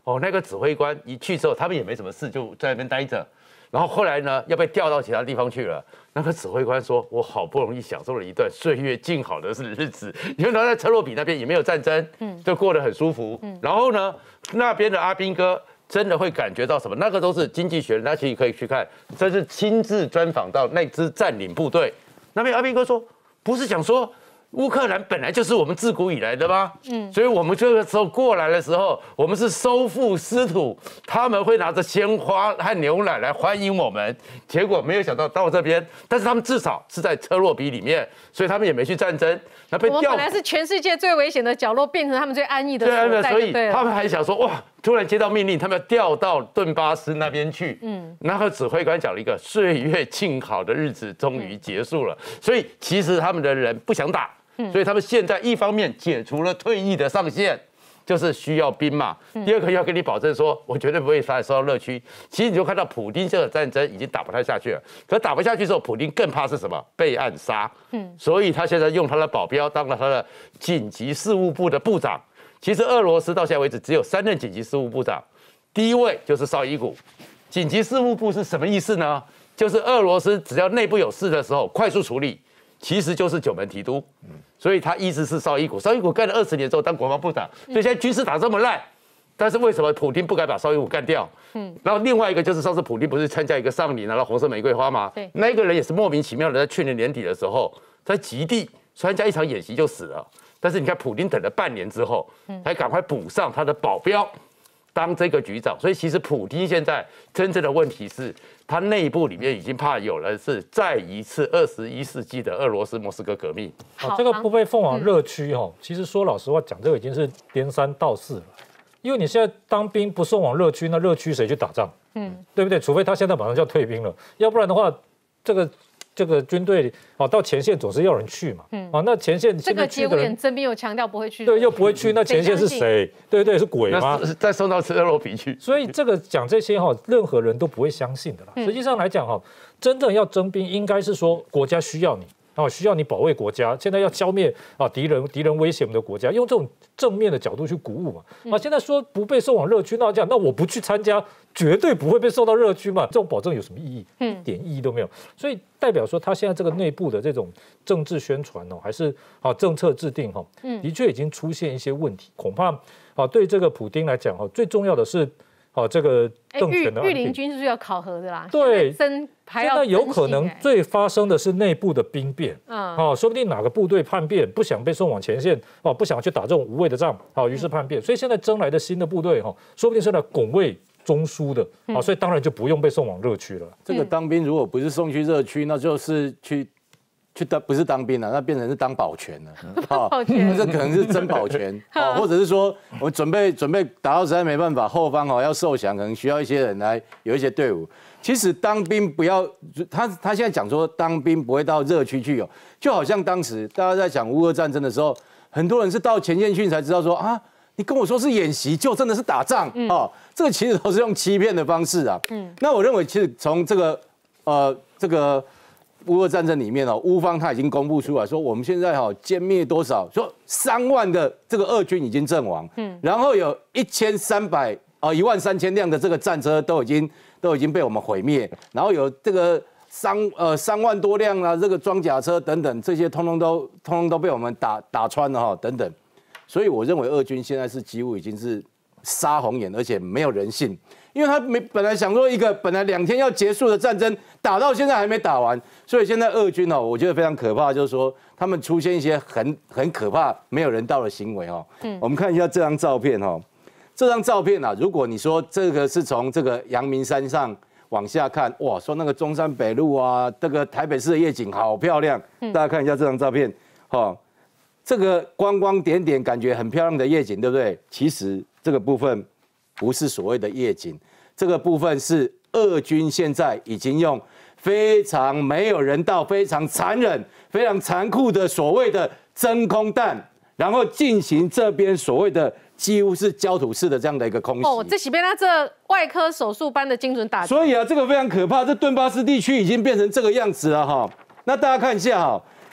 哦，那个指挥官一去之后，他们也没什么事，就在那边待着。然后后来呢，要被调到其他地方去了。那个指挥官说：“我好不容易享受了一段岁月静好的日子，因为他在车洛比那边也没有战争，嗯，就过得很舒服。嗯，然后呢，那边的阿兵哥真的会感觉到什么？那个都是经济学人，他其实可以去看，这是亲自专访到那支占领部队。那边阿兵哥说，不是讲说。”乌克兰本来就是我们自古以来的吗？嗯，所以我们这个时候过来的时候，我们是收复失土，他们会拿着鲜花和牛奶来欢迎我们。结果没有想到到这边，但是他们至少是在车洛比里面，所以他们也没去战争。那被调，
我们本来是全世界最危险的角落，变成他们最安逸的所在，
所以他们还想说，哇，突然接到命令，他们要调到顿巴斯那边去。嗯，那个指挥官讲了一个岁月静好的日子终于结束了，所以其实他们的人不想打。所以他们现在一方面解除了退役的上限，就是需要兵嘛。第二个要跟你保证说，我绝对不会受到热区。其实你就看到普丁这个战争已经打不太下去了，可打不下去之后，普丁更怕是什么？被暗杀。嗯，所以他现在用他的保镖当了他的紧急事务部的部长。其实俄罗斯到现在为止只有三任紧急事务部长，第一位就是绍伊古。紧急事务部是什么意思呢？就是俄罗斯只要内部有事的时候，快速处理。其实就是九门提督，所以他一直是绍伊古。绍伊古干了二十年之后当国防部长，所以现在军事打这么烂，但是为什么普丁不敢把绍伊古干掉？嗯，然后另外一个就是上次普丁不是参加一个丧礼拿到红色玫瑰花吗？对，那一个人也是莫名其妙的，在去年年底的时候在极地参加一场演习就死了。但是你看普丁等了半年之后，才赶快补上他的保镖当这个局长。所以其实普丁现在真正的问题是。他内部里面已经怕有人是再一次二十一世纪的俄罗斯莫斯科革命。
好，这个不被送往热区哈，其实说老实话讲，这个已经是颠三倒四了。因为你现在当兵不送往热区，那热区谁去打仗？嗯，对不对？除非他现在马上就要退兵了，要不然的话，这个这个军队哦到前线总是要人去嘛。嗯，啊，那前线
这个节骨眼征兵又强调不会去，
对，又不会去，那前线是谁？对对，是鬼吗？
再送到车洛比去。
所以这个讲这些哈，任何人都不会相信的啦。实际上来讲哈，真正要征兵，应该是说国家需要你。啊，需要你保卫国家，现在要消灭啊敌人，敌人威胁我们的国家，用这种正面的角度去鼓舞嘛。啊，现在说不被送往热区，那这样，那我不去参加，绝对不会被送到热区嘛。这种保证有什么意义？一点意义都没有。所以代表说，他现在这个内部的这种政治宣传哦，还是啊政策制定哈，的确已经出现一些问题。恐怕啊，对这个普丁来讲哈，最重要的是。哦，这个政权的
御林军是不是要考核的啦？
对，
真还要
现在有可能最发生的是内部的兵变，嗯，哦，说不定哪个部队叛变，不想被送往前线，哦，不想去打这种无谓的仗，哦，于是叛变。所以现在征来的新的部队，哈，说不定是来拱卫中枢的，啊，所以当然就不用被送往热区了。
这个当兵如果不是送去热区，那就是去。去当不是当兵了，那变成是当保全了，啊，这可能是真保全，啊，或者是说我们准备准备打到实在没办法，后方哦要受降，可能需要一些人来有一些队伍。其实当兵不要，他他现在讲说当兵不会到热区去哦，就好像当时大家在讲乌俄战争的时候，很多人是到前线去才知道说啊，你跟我说是演习，就真的是打仗啊，这个其实都是用欺骗的方式啊。嗯，那我认为其实从这个呃这个。乌俄战争里面哦，乌方他已经公布出来说，我们现在哈歼灭多少？说三万的这个俄军已经阵亡，嗯，然后有一千三百啊一万三千辆的这个战车都已经都已经被我们毁灭，然后有这个三呃三万多辆啊这个装甲车等等，这些通通都通通都被我们打打穿了哈等等，所以我认为俄军现在是几乎已经是杀红眼，而且没有人性。因为他没本来想说一个本来两天要结束的战争，打到现在还没打完，所以现在俄军哦，我觉得非常可怕，就是说他们出现一些很很可怕、没有人道的行为哦。嗯，我们看一下这张照片哦，这张照片啊，如果你说这个是从这个阳明山上往下看，哇，说那个中山北路啊，这个台北市的夜景好漂亮，大家看一下这张照片，哈，这个光光点点感觉很漂亮的夜景，对不对？其实这个部分不是所谓的夜景。这个部分是俄军现在已经用非常没有人道、非常残忍、非常残酷的所谓的真空弹，然后进行这边所谓的几乎是焦土式的这样的一个空袭。
哦，这起被他这外科手术般的精准打击。
所以啊，这个非常可怕。这顿巴斯地区已经变成这个样子了哈。那大家看一下哈，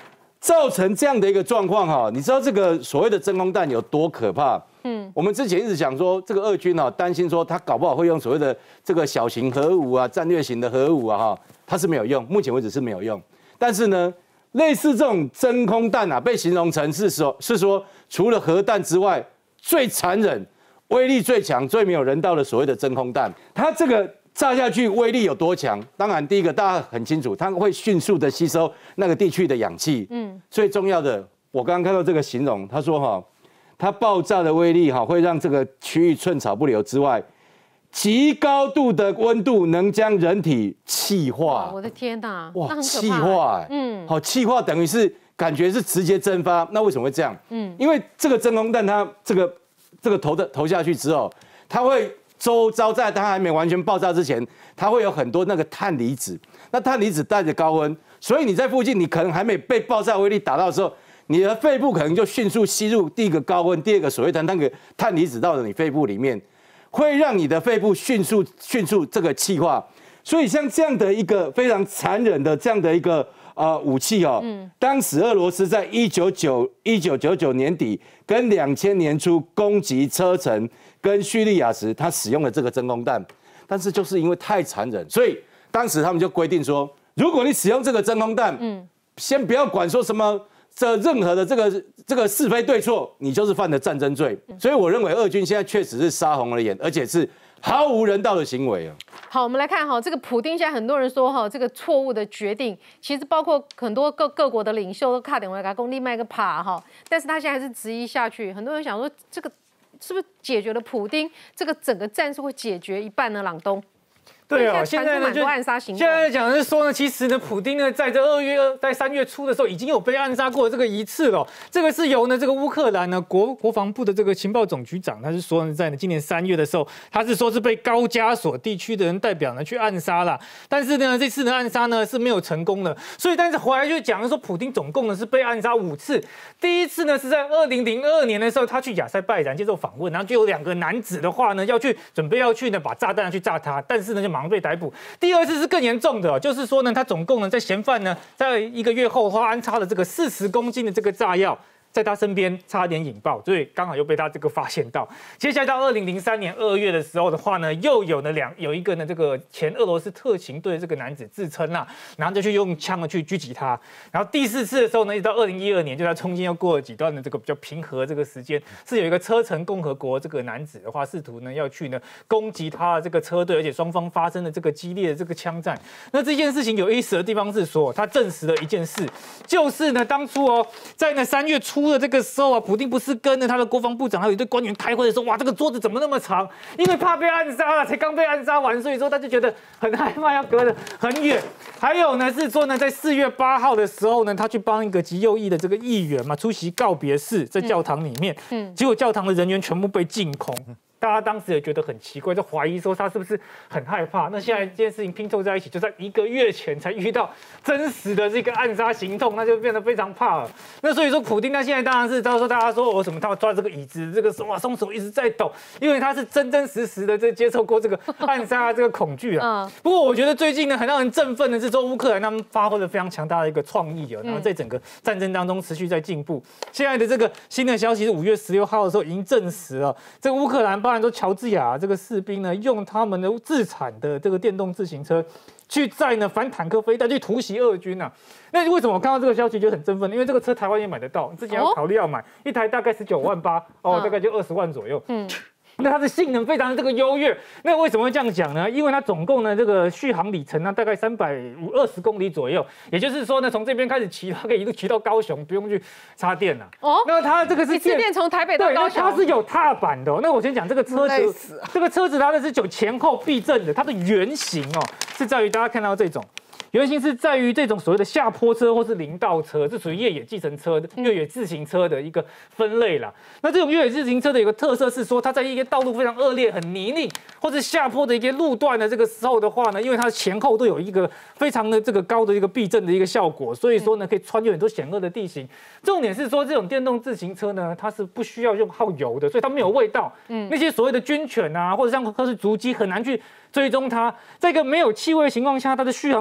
造成这样的一个状况哈，你知道这个所谓的真空弹有多可怕？嗯，我们之前一直讲说，这个俄军啊，担心说他搞不好会用所谓的这个小型核武啊、战略型的核武啊，哈，它是没有用，目前为止是没有用。但是呢，类似这种真空弹啊，被形容成是说，是说除了核弹之外，最残忍、威力最强、最没有人道的所谓的真空弹，它这个炸下去威力有多强？当然，第一个大家很清楚，它会迅速的吸收那个地区的氧气。嗯，最重要的，我刚刚看到这个形容，他说哈。它爆炸的威力哈，会让这个区域寸草不留之外，极高度的温度能将人体气化。
我的天哪！
哇，气化、欸，嗯，好，气化等于是感觉是直接蒸发。那为什么会这样？嗯，因为这个真空弹它这个这个投的投下去之后，它会周遭在它还没完全爆炸之前，它会有很多那个碳离子。那碳离子带着高温，所以你在附近，你可能还没被爆炸威力打到的时候。你的肺部可能就迅速吸入第一个高温，第二个所谓的那个碳离子到了你肺部里面，会让你的肺部迅速迅速这个气化。所以像这样的一个非常残忍的这样的一个呃武器哦，嗯，当时俄罗斯在一九九一九九九年底跟两千年初攻击车臣跟叙利亚时，他使用了这个真空弹，但是就是因为太残忍，所以当时他们就规定说，如果你使用这个真空弹，嗯，先不要管说什么。这任何的这个这个是非对错，你就是犯了战争罪。所以我认为俄军现在确实是杀红了眼，而且是毫无人道的行为啊。
好，我们来看哈，这个普丁现在很多人说哈，这个错误的决定，其实包括很多各各国的领袖都卡点维嘎公立麦个帕哈，但是他现在还是质疑下去。很多人想说，这个是不是解决了普丁这个整个战术会解决一半呢？朗东。
对啊，现在呢就现在讲的是说呢，其实呢，普丁呢在这二月在三月初的时候已经有被暗杀过这个一次了。这个是由呢这个乌克兰呢国国防部的这个情报总局长，他是说呢在呢今年三月的时候，他是说是被高加索地区的人代表呢去暗杀了。但是呢这次的暗杀呢是没有成功的，所以但是回来就讲说普丁总共呢是被暗杀五次。第一次呢是在二零零二年的时候，他去亚塞拜然接受访问，然后就有两个男子的话呢要去准备要去呢把炸弹去炸他，但是呢就马上被逮捕。第二次是更严重的，就是说呢，他总共呢在嫌犯呢在一个月后，他安插了这个四十公斤的这个炸药。在他身边差点引爆，所以刚好又被他这个发现到。接下来到二零零三年二月的时候的话呢，又有了两有一个呢这个前俄罗斯特勤队的这个男子自称啦，然后就去用枪呢去狙击他。然后第四次的时候呢，一直到二零一二年，就在中间又过了几段的这个比较平和这个时间，是有一个车臣共和国这个男子的话，试图呢要去呢攻击他的这个车队，而且双方发生了这个激烈的这个枪战。那这件事情有意思的地方是说，他证实了一件事，就是呢当初哦在呢三月初。的这个时候啊，普丁不是跟着他的国防部长还有一堆官员开会的时候，哇，这个桌子怎么那么长？因为怕被暗杀了，才刚被暗杀完，所以说他就觉得很害怕，要隔得很远。还有呢是说呢，在四月八号的时候呢，他去帮一个极右翼的这个议员嘛出席告别式，在教堂里面，嗯，结果教堂的人员全部被净空。大家当时也觉得很奇怪，就怀疑说他是不是很害怕。那现在这件事情拼凑在一起，就在一个月前才遇到真实的这个暗杀行动，那就变得非常怕了。那所以说，普丁他现在当然是到时候大家说我什么他抓这个椅子，这个手啊双手一直在抖，因为他是真真实实的在接受过这个暗杀这个恐惧啊。不过我觉得最近呢，很让人振奋的是说乌克兰他们发挥了非常强大的一个创意哦，然后在整个战争当中持续在进步。现在的这个新的消息是五月十六号的时候已经证实了，这个乌克兰包。说乔治亚这个士兵呢，用他们的自产的这个电动自行车去载呢反坦克飞弹去突袭俄军啊。那为什么我看到这个消息就很振奋？因为这个车台湾也买得到，之前要考虑要买、哦、一台大概十九万八哦，大概就二十万左右。嗯。那它的性能非常的这个优越，那为什么会这样讲呢？因为它总共呢这个续航里程呢大概三百二十公里左右，也就是说呢从这边开始骑，它可以一路骑到高雄，不用去插电了。哦，那它这个是
一次电从台北到高雄，
它是有踏板的、哦。那我先讲这个车子，这个车子它的是有前后避震的，它的原型哦是在于大家看到这种。原型是在于这种所谓的下坡车或是林道车，这属于越野计程车、越野自行车的一个分类啦。那这种越野自行车的有个特色是说，它在一些道路非常恶劣、很泥泞或者下坡的一些路段的这个时候的话呢，因为它前后都有一个非常的这个高的一个避震的一个效果，所以说呢可以穿越很多险恶的地形。重点是说，这种电动自行车呢，它是不需要用耗油的，所以它没有味道。嗯，那些所谓的军犬啊，或者像它是足迹很难去追踪它。在一个没有气味的情况下，它的续航里程又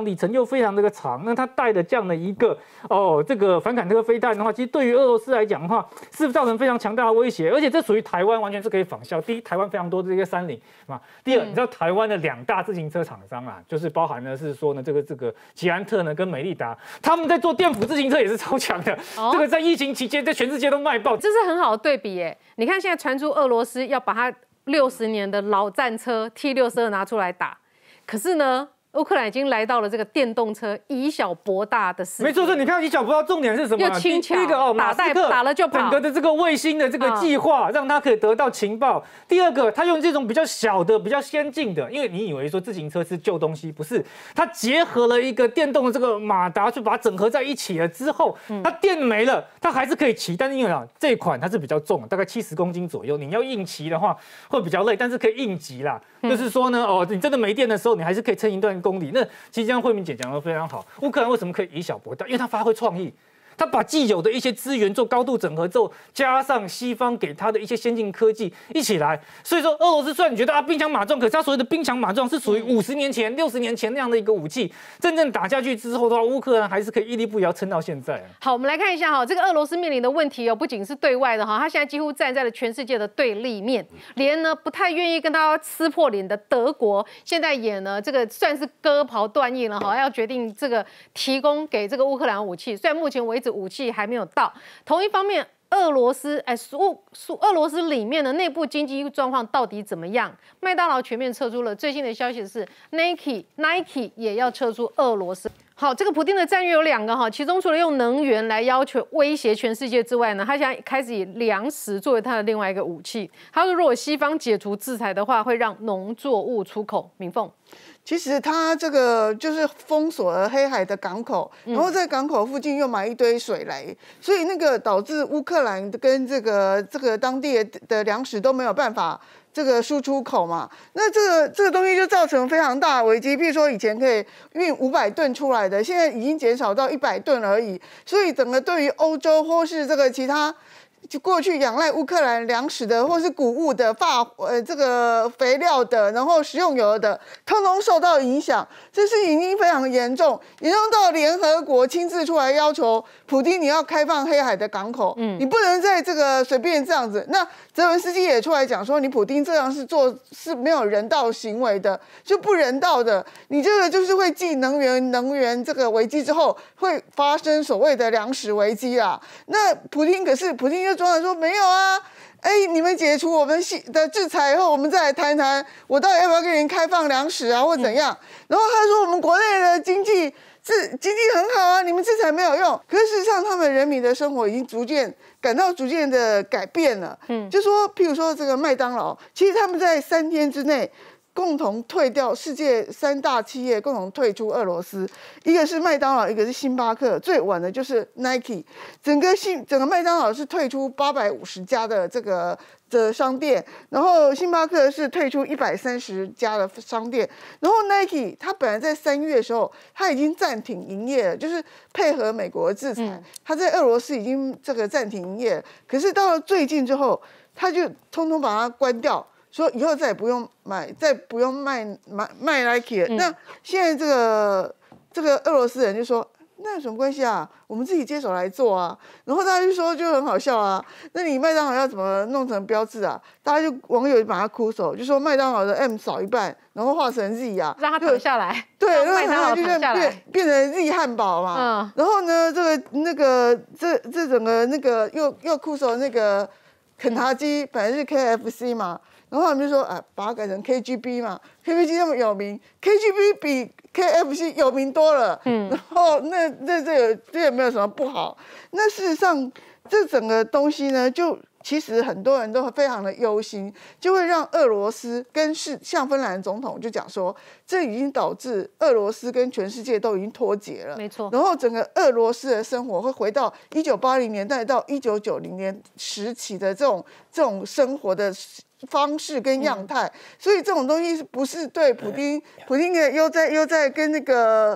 又非常这个长，那他带的这样的一个哦这个反坦克飞弹的话，其实对于俄罗斯来讲的话，是造成非常强大的威胁，而且这属于台湾完全是可以仿效。第一，台湾非常多这些山林嘛；第二，你知道台湾的两大自行车厂商啊，就是包含呢是说呢这个这个捷安特呢跟美利达，他们在做电辅自行车也是超强的。哦、这个在疫情期间在全世界都卖爆，
这是很好的对比耶。你看现在传出俄罗斯要把它六十年的老战车 T 六十二拿出来打，可是呢？乌克兰已经来到了这个电动车以小博大的世界。
没错，是你看以小博大，重点是什么？
又轻巧，第一个哦，马斯克打了就跑，
整个的这个卫星的这个计划，让他可以得到情报。第二个，他用这种比较小的、比较先进的，因为你以为说自行车是旧东西，不是？它结合了一个电动的这个马达，去把它整合在一起了之后，它电没了，它还是可以骑。但是因为啊，这一款它是比较重，大概七十公斤左右，你要硬骑的话会比较累，但是可以应急啦。就是说呢，哦，你真的没电的时候，你还是可以撑一段公里。那其实这样慧敏姐讲的非常好。乌克兰为什么可以以小博大？因为它发挥创意。他把既有的一些资源做高度整合之后，加上西方给他的一些先进科技一起来，所以说俄罗斯虽然你觉得啊兵强马壮，可是他所谓的兵强马壮是属于五十年前、六十年前那样的一个武器，真正打下去之后的话，乌克兰还是可以屹立不摇撑到现在。
好，我们来看一下哈，这个俄罗斯面临的问题哦，不仅是对外的哈，他现在几乎站在了全世界的对立面，连呢不太愿意跟他撕破脸的德国，现在也呢这个算是割袍断义了哈，要决定这个提供给这个乌克兰武器，虽然目前为止武器还没有到。同一方面，俄罗斯哎，苏苏俄罗斯里面的内部经济状况到底怎么样？麦当劳全面撤出了，最新的消息是 Nike Nike 也要撤出俄罗斯。好，这个普丁的战略有两个哈，其中除了用能源来要求威胁全世界之外呢，他现在开始以粮食作为他的另外一个武器。他说，如果西方解除制裁的话，会让农作物出口。明凤。
其实他这个就是封锁了黑海的港口，然后在港口附近又埋一堆水雷，所以那个导致乌克兰跟这个这个当地的粮食都没有办法这个输出口嘛。那这个这个东西就造成非常大的危机。比如说以前可以运五百吨出来的，现在已经减少到一百吨而已。所以整个对于欧洲或是这个其他。就过去仰赖乌克兰粮食的，或是谷物的、发呃这个肥料的，然后食用油的，通通受到影响。这是已经非常严重，严重到联合国亲自出来要求普丁你要开放黑海的港口，嗯，你不能再这个随便这样子。那泽文斯基也出来讲说，你普丁这样是做是没有人道行为的，就不人道的。你这个就是会继能源能源这个危机之后，会发生所谓的粮食危机啦。那普丁可是普丁就。装的说没有啊，哎，你们解除我们的制裁以后，我们再来谈谈，我到底要不要给你开放粮食啊，或怎样？嗯、然后他说我们国内的经济是经济很好啊，你们制裁没有用。可是事实上，他们人民的生活已经逐渐感到逐渐的改变了。嗯，就说譬如说这个麦当劳，其实他们在三天之内。共同退掉世界三大企业共同退出俄罗斯，一个是麦当劳，一个是星巴克，最晚的就是 Nike。整个星整个麦当劳是退出八百五十家的这个的商店，然后星巴克是退出一百三十家的商店，然后 Nike 它本来在三月的时候，它已经暂停营业了，就是配合美国的制裁，它在俄罗斯已经这个暂停营业了。可是到了最近之后，它就通通把它关掉。说以后再也不用买，再不用卖卖卖 Nike 了。嗯、那现在这个这个俄罗斯人就说，那有什么关系啊？我们自己接手来做啊。然后大家就说就很好笑啊。那你麦当劳要怎么弄成标志啊？大家就网友就把它哭手，就说麦当劳的 M 少一半，然后画成 Z 啊，
让它躺下来。
对，
让麦当劳
就变变成 Z 汉堡嘛。嗯。然后呢，这个那个这这整个那个又又哭手那个肯塔基本来是 K F C 嘛。然后他们就说，啊，把它改成 K G B 嘛 ，K G B 那么有名 ，K G B 比 K F C 有名多了。嗯，然后那那这个这也没有什么不好。那事实上，这整个东西呢，就其实很多人都非常的忧心，就会让俄罗斯跟是像芬兰总统就讲说，这已经导致俄罗斯跟全世界都已经脱节了。
没错。
然后整个俄罗斯的生活会回到一九八零年代到一九九零年时期的这种这种生活的方式跟样态，所以这种东西是不是对普丁？普丁也又在又在跟那个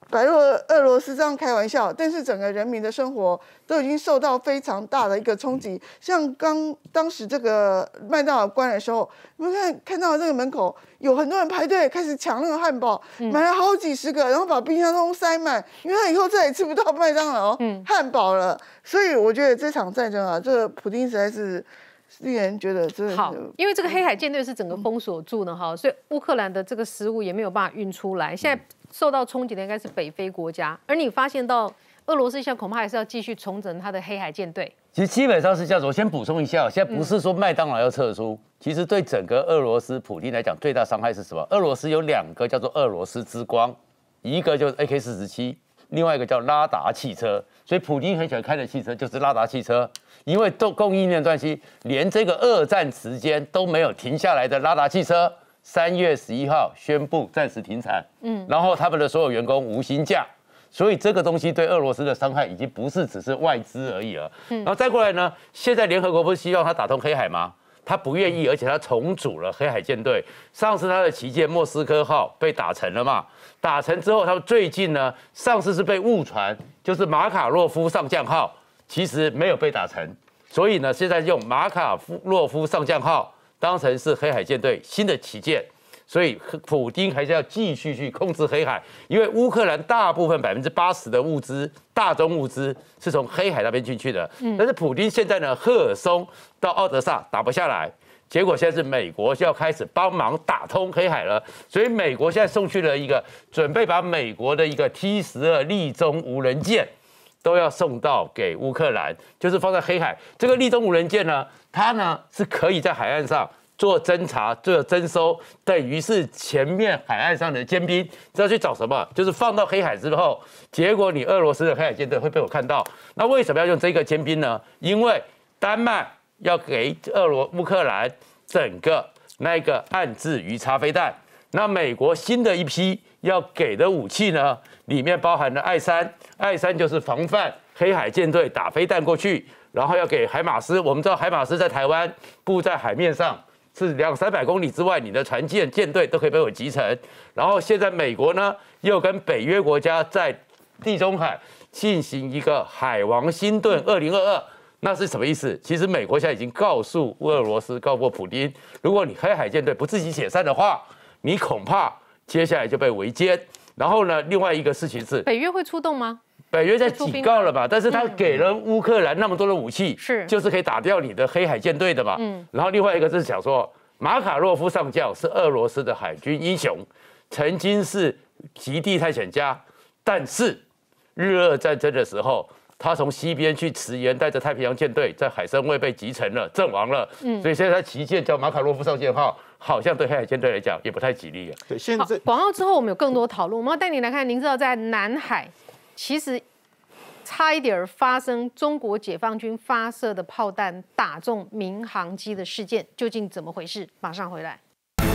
白俄俄罗斯这样开玩笑，但是整个人民的生活都已经受到非常大的一个冲击。像刚当时这个麦当劳关的时候，你们看看到这个门口有很多人排队开始抢那个汉堡，嗯、买了好几十个，然后把冰箱都塞满，因为他以后再也吃不到麦当劳汉堡了。所以我觉得这场战争啊，这个普丁实在是。令人觉得这
好，因为这个黑海舰队是整个封锁住的哈，所以乌克兰的这个食物也没有办法运出来。现在受到冲击的应该是北非国家，而你发现到俄罗斯现在恐怕还是要继续重整它的黑海舰队。
其实基本上是这样子，我先补充一下，现在不是说麦当劳要撤出，其实对整个俄罗斯普丁来讲，最大伤害是什么？俄罗斯有两个叫做俄罗斯之光，一个就是 A K 四十七，另外一个叫拉达汽车，所以普丁很喜欢开的汽车就是拉达汽车。因为都供应链关系，连这个二战时间都没有停下来的拉达汽车，三月十一号宣布暂时停产，嗯，然后他们的所有员工无薪假，所以这个东西对俄罗斯的伤害已经不是只是外资而已了。嗯，然后再过来呢，现在联合国不是希望他打通黑海吗？他不愿意，而且他重组了黑海舰队。上次他的旗舰莫斯科号被打沉了嘛？打沉之后，他们最近呢，上次是被误传，就是马卡洛夫上将号。其实没有被打沉，所以呢，现在用马卡洛夫上将号当成是黑海舰队新的旗舰，所以普丁还是要继续去控制黑海，因为乌克兰大部分百分之八十的物资、大宗物资是从黑海那边进去的，嗯、但是普丁现在呢，赫尔松到奥德萨打不下来，结果现在是美国就要开始帮忙打通黑海了，所以美国现在送去了一个准备把美国的一个 T 十二立中无人舰。都要送到给乌克兰，就是放在黑海。这个立中无人舰呢，它呢是可以在海岸上做侦查、做征收，等于是前面海岸上的尖兵，知道去找什么？就是放到黑海之后，结果你俄罗斯的黑海舰队会被我看到。那为什么要用这个尖兵呢？因为丹麦要给俄罗乌克兰整个那个岸置鱼叉飞弹，那美国新的一批要给的武器呢，里面包含了艾三。艾三就是防范黑海舰队打飞弹过去，然后要给海马斯。我们知道海马斯在台湾布在海面上是两三百公里之外，你的船舰舰队都可以被我击沉。然后现在美国呢又跟北约国家在地中海进行一个海王星盾二零二二，那是什么意思？其实美国现在已经告诉俄罗斯，告过普丁，如果你黑海舰队不自己解散的话，你恐怕接下来就被围歼。然后呢，另外一个事情是，
北约会出动吗？
北约在警告了嘛，但是他给了乌克兰那么多的武器，
是
就是可以打掉你的黑海舰队的嘛。嗯，然后另外一个是想说，马卡洛夫上将是俄罗斯的海军英雄，曾经是极地探险家，但是日俄战争的时候，他从西边去驰援，带着太平洋舰队在海参崴被击沉了，阵亡了。嗯，所以现在他旗舰叫马卡洛夫上舰号。好像对黑海舰队来讲也不太吉利啊。
对，现在
广告之后我们有更多讨论，我们要带您来看。您知道在南海，其实差一点发生中国解放军发射的炮弹打中民航机的事件，究竟怎么回事？马上回来。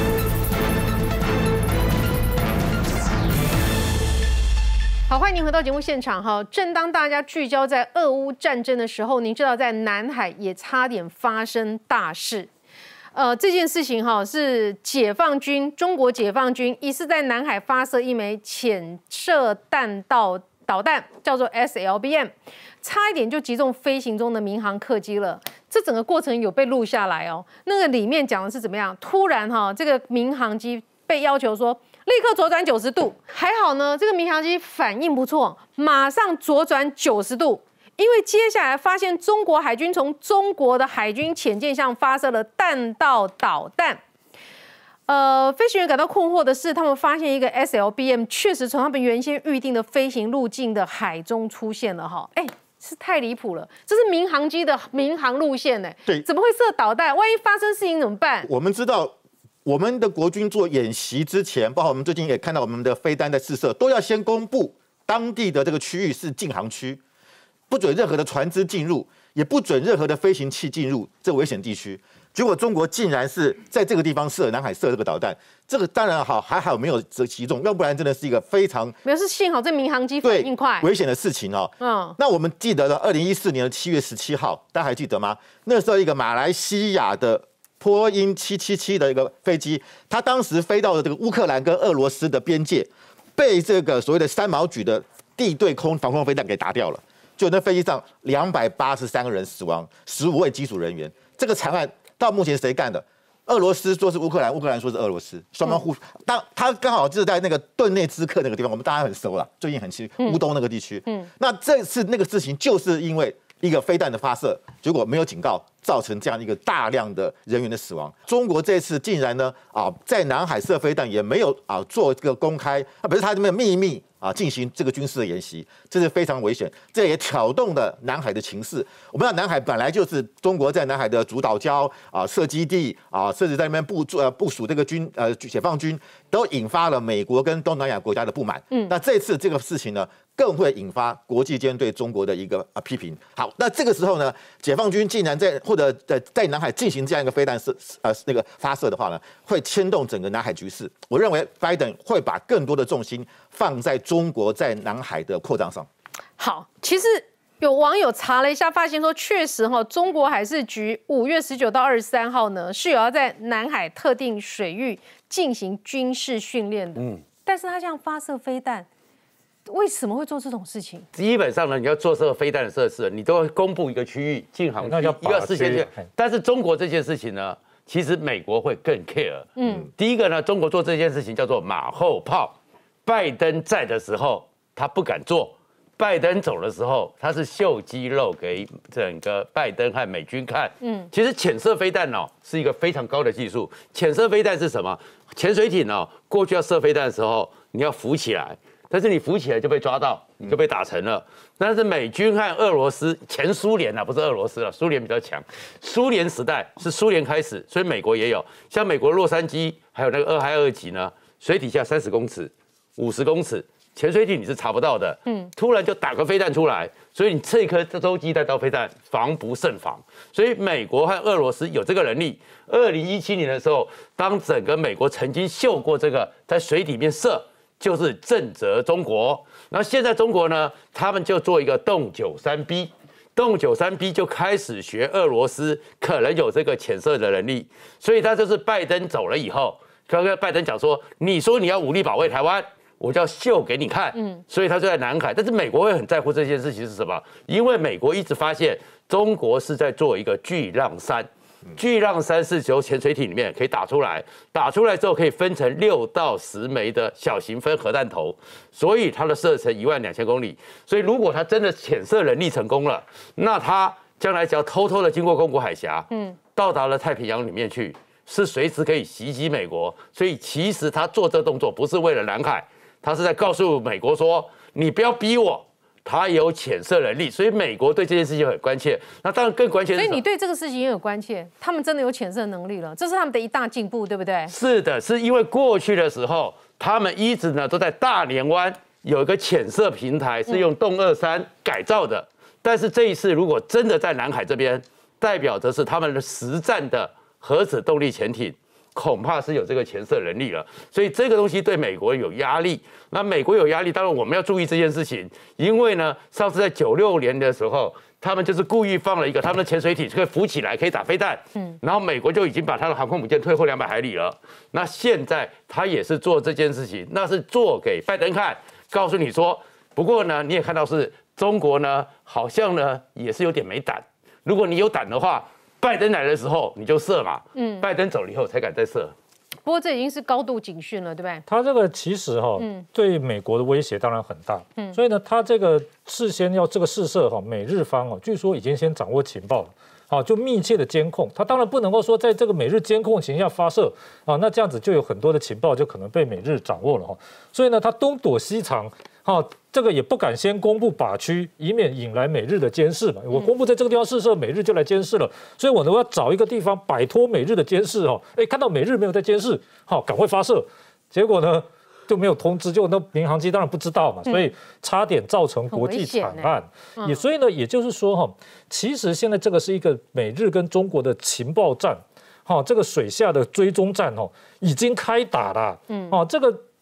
好，欢迎您回到节目现场哈。正当大家聚焦在俄乌战争的时候，您知道在南海也差点发生大事。呃，这件事情哈是解放军，中国解放军疑似在南海发射一枚潜射弹道导弹，叫做 S L B M， 差一点就击中飞行中的民航客机了。这整个过程有被录下来哦。那个里面讲的是怎么样？突然哈，这个民航机被要求说立刻左转九十度，还好呢，这个民航机反应不错，马上左转九十度。因为接下来发现中国海军从中国的海军潜舰上发射了弹道导弹，呃，飞行员感到困惑的是，他们发现一个 S L B M 确实从他们原先预定的飞行路径的海中出现了哈，哎，是太离谱了，这是民航机的民航路线呢，
对，
怎么会射导弹？万一发生事情怎么办？
我们知道，我们的国军做演习之前，包括我们最近也看到我们的飞弹在试射，都要先公布当地的这个区域是禁航区。不准任何的船只进入，也不准任何的飞行器进入这危险地区。结果中国竟然是在这个地方射南海射这个导弹，这个当然好，还好没有击中，要不然真的是一个非常
没有是幸好这民航机反应快
危险的事情哦。嗯，那我们记得了，二零一四年的七月十七号，大家还记得吗？那时候一个马来西亚的波音七七七的一个飞机，它当时飞到了这个乌克兰跟俄罗斯的边界。 被这个所谓的三毛举的地对空防空飞弹给打掉了。就那飞机上两百八十三个人死亡，十五位机组人员。这个惨案到目前谁干的？俄罗斯说是乌克兰，乌克兰说是俄罗斯，双方互。当他刚好就是在那个顿涅茨克那个地方，我们大家很熟了，最近很亲乌东那个地区。嗯，那这次那个事情就是因为一个飞弹的发射，结果没有警告，造成这样一个大量的人员的死亡。中国这次竟然呢啊，在南海射飞弹也没有啊做这个公开，啊，不是他这边秘密。啊，进行这个军事的演习，这是非常危险，这也挑动了南海的情势。我们知道南海本来就是中国在南海的主岛礁啊、设基地啊，甚至在那边部呃部署这个军呃解放军，都引发了美国跟东南亚国家的不满。嗯，那这次这个事情呢，更会引发国际间对中国的一个啊批评。好，那这个时候呢，解放军竟然在或者在在南海进行这样一个飞弹射呃那个发射的话呢，会牵动整个南海局势。我认为拜登会把更多的重心放在中国在南海的扩张上。
好，其实有网友查了一下，发现说，确实哈，中国海事局五月十九到二十三号呢，是有要在南海特定水域进行军事训练的。嗯，但是他这样发射飞弹，为什么会做这种事情？
基本上呢，你要做这个飞弹的设施，你都会公布一个区域禁航区，那叫一个事先去。但是中国这件事情呢，其实美国会更 care。嗯，第一个呢，中国做这件事情叫做马后炮。拜登在的时候，他不敢做；拜登走的时候，他是秀肌肉给整个拜登和美军看。嗯，其实潜射飞弹哦是一个非常高的技术。潜射飞弹是什么？潜水艇哦，过去要射飞弹的时候，你要浮起来，但是你浮起来就被抓到，你就被打沉了。但是美军和俄罗斯，前苏联啊，不是俄罗斯了，苏联比较强。苏联时代是苏联开始，所以美国也有，像美国洛杉矶还有那个俄亥俄级呢，水底下三十公尺。五十公尺潜水艇你是查不到的，嗯，突然就打个飞弹出来，所以你这一颗洲际弹道飞弹防不胜防，所以美国和俄罗斯有这个能力。二零一七年的时候，当整个美国曾经秀过这个在水里面射，就是震慑中国。然后现在中国呢，他们就做一个动九三 B， 动九三 B 就开始学俄罗斯可能有这个潜射的能力，所以他就是拜登走了以后，刚刚拜登讲说，你说你要武力保卫台湾。我就要秀给你看，嗯，所以他就在南海，但是美国会很在乎这件事情是什么？因为美国一直发现中国是在做一个巨浪三，巨浪三是由潜水艇里面可以打出来，打出来之后可以分成六到十枚的小型分核弹头，所以它的射程一万两千公里。所以如果它真的潜射能力成功了，那它将来只要偷偷的经过宫古海峡，嗯，到达了太平洋里面去，是随时可以袭击美国。所以其实他做这动作不是为了南海。他是在告诉美国说：“你不要逼我，他有潜射能力。”所以美国对这件事情很关切。那当然更关切的是，
所以你对这个事情也有关切，他们真的有潜射能力了，这是他们的一大进步，对不对？
是的，是因为过去的时候，他们一直呢都在大连湾有一个潜射平台，是用动二三改造的。嗯、但是这一次如果真的在南海这边，代表着是他们的实战的核子动力潜艇。恐怕是有这个潜射能力了，所以这个东西对美国有压力。那美国有压力，当然我们要注意这件事情，因为呢，上次在九六年的时候，他们就是故意放了一个他们的潜水艇可以浮起来，可以打飞弹，嗯，然后美国就已经把他的航空母舰退后两百海里了。那现在他也是做这件事情，那是做给拜登看，告诉你说，不过呢，你也看到是中国呢，好像呢也是有点没胆。如果你有胆的话。拜登来的时候你就射嘛，嗯，拜登走了以后才敢再射。
不过这已经是高度警讯了，对不对？
他这个其实哈、哦，嗯、对美国的威胁当然很大，嗯，所以呢，他这个事先要这个试射哈，美日方哦，据说已经先掌握情报了。好，就密切的监控，他当然不能够说在这个美日监控情况下发射啊，那这样子就有很多的情报就可能被美日掌握了哈。所以呢，他东躲西藏，哈，这个也不敢先公布靶区，以免引来美日的监视嘛。我公布在这个地方试射，美日就来监视了，所以我呢要找一个地方摆脱美日的监视哦。哎，看到美日没有在监视，好，赶快发射。结果呢？就没有通知，就那民航机当然不知道嘛，所以差点造成国际惨案。嗯、也所以呢，也就是说哈，其实现在这个是一个美日跟中国的情报战，哈，这个水下的追踪战哦，已经开打了。嗯，哦，这个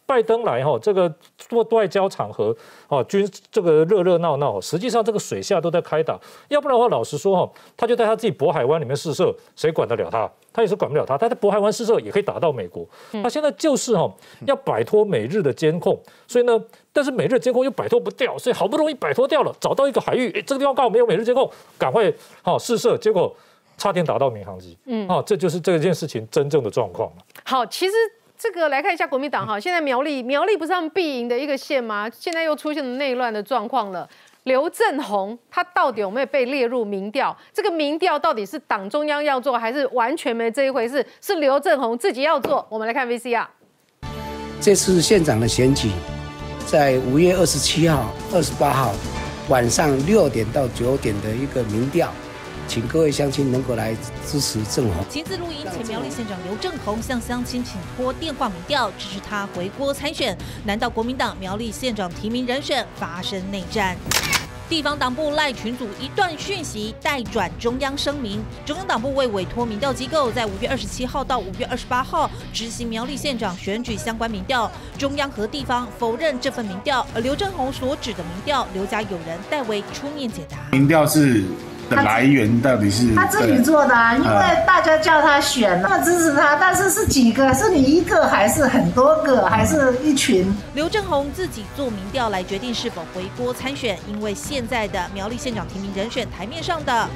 拜登来哈，这个做外交场合哦，军这个热热闹闹，实际上这个水下都在开打。要不然的话，老实说哈，他就在他自己渤海湾里面试射，谁管得了他？他也是管不了他。他在渤海湾试射也可以打到美国。他现在就是哈要摆脱美日的监控，所以呢，但是美日监控又摆脱不掉，所以好不容易摆脱掉了，找到一个海域，哎，这个地方刚好没有美日监控，赶快好试射，结果。差点打到民航机，嗯，哦，这就是这件事情真正的状况了。
好，其实这个来看一下国民党哈，现在苗栗苗栗不是他们必赢的一个县吗？现在又出现了内乱的状况了。刘正鸿他到底有没有被列入民调？这个民调到底是党中央要做，还是完全没这一回事？是刘正鸿自己要做？我们来看 V C R。
这次县长的选举，在五月二十七号、二十八号晚上六点到九点的一个民调。请各位乡亲能够来支持正鸿。
亲自录音，前苗栗县长刘正鸿向乡亲请托电话民调，支持他回锅参选。难道国民党苗栗县长提名人选发生内战？地方党部赖群组一段讯息代转中央声明，中央党部为委托民调机构在五月二十七号到五月二十八号执行苗栗县长选举相关民调，中央和地方否认这份民调，而刘正鸿所指的民调，刘家友人代为出面解答。
民调是。的来源到底是
他自己做的啊，因为大家叫他选，那么支持他，但是是几个？是你一个，还是很多个，还是一群？
刘正鸿自己做民调来决定是否回锅参选，因为现在的苗栗县长提名人选台面上的。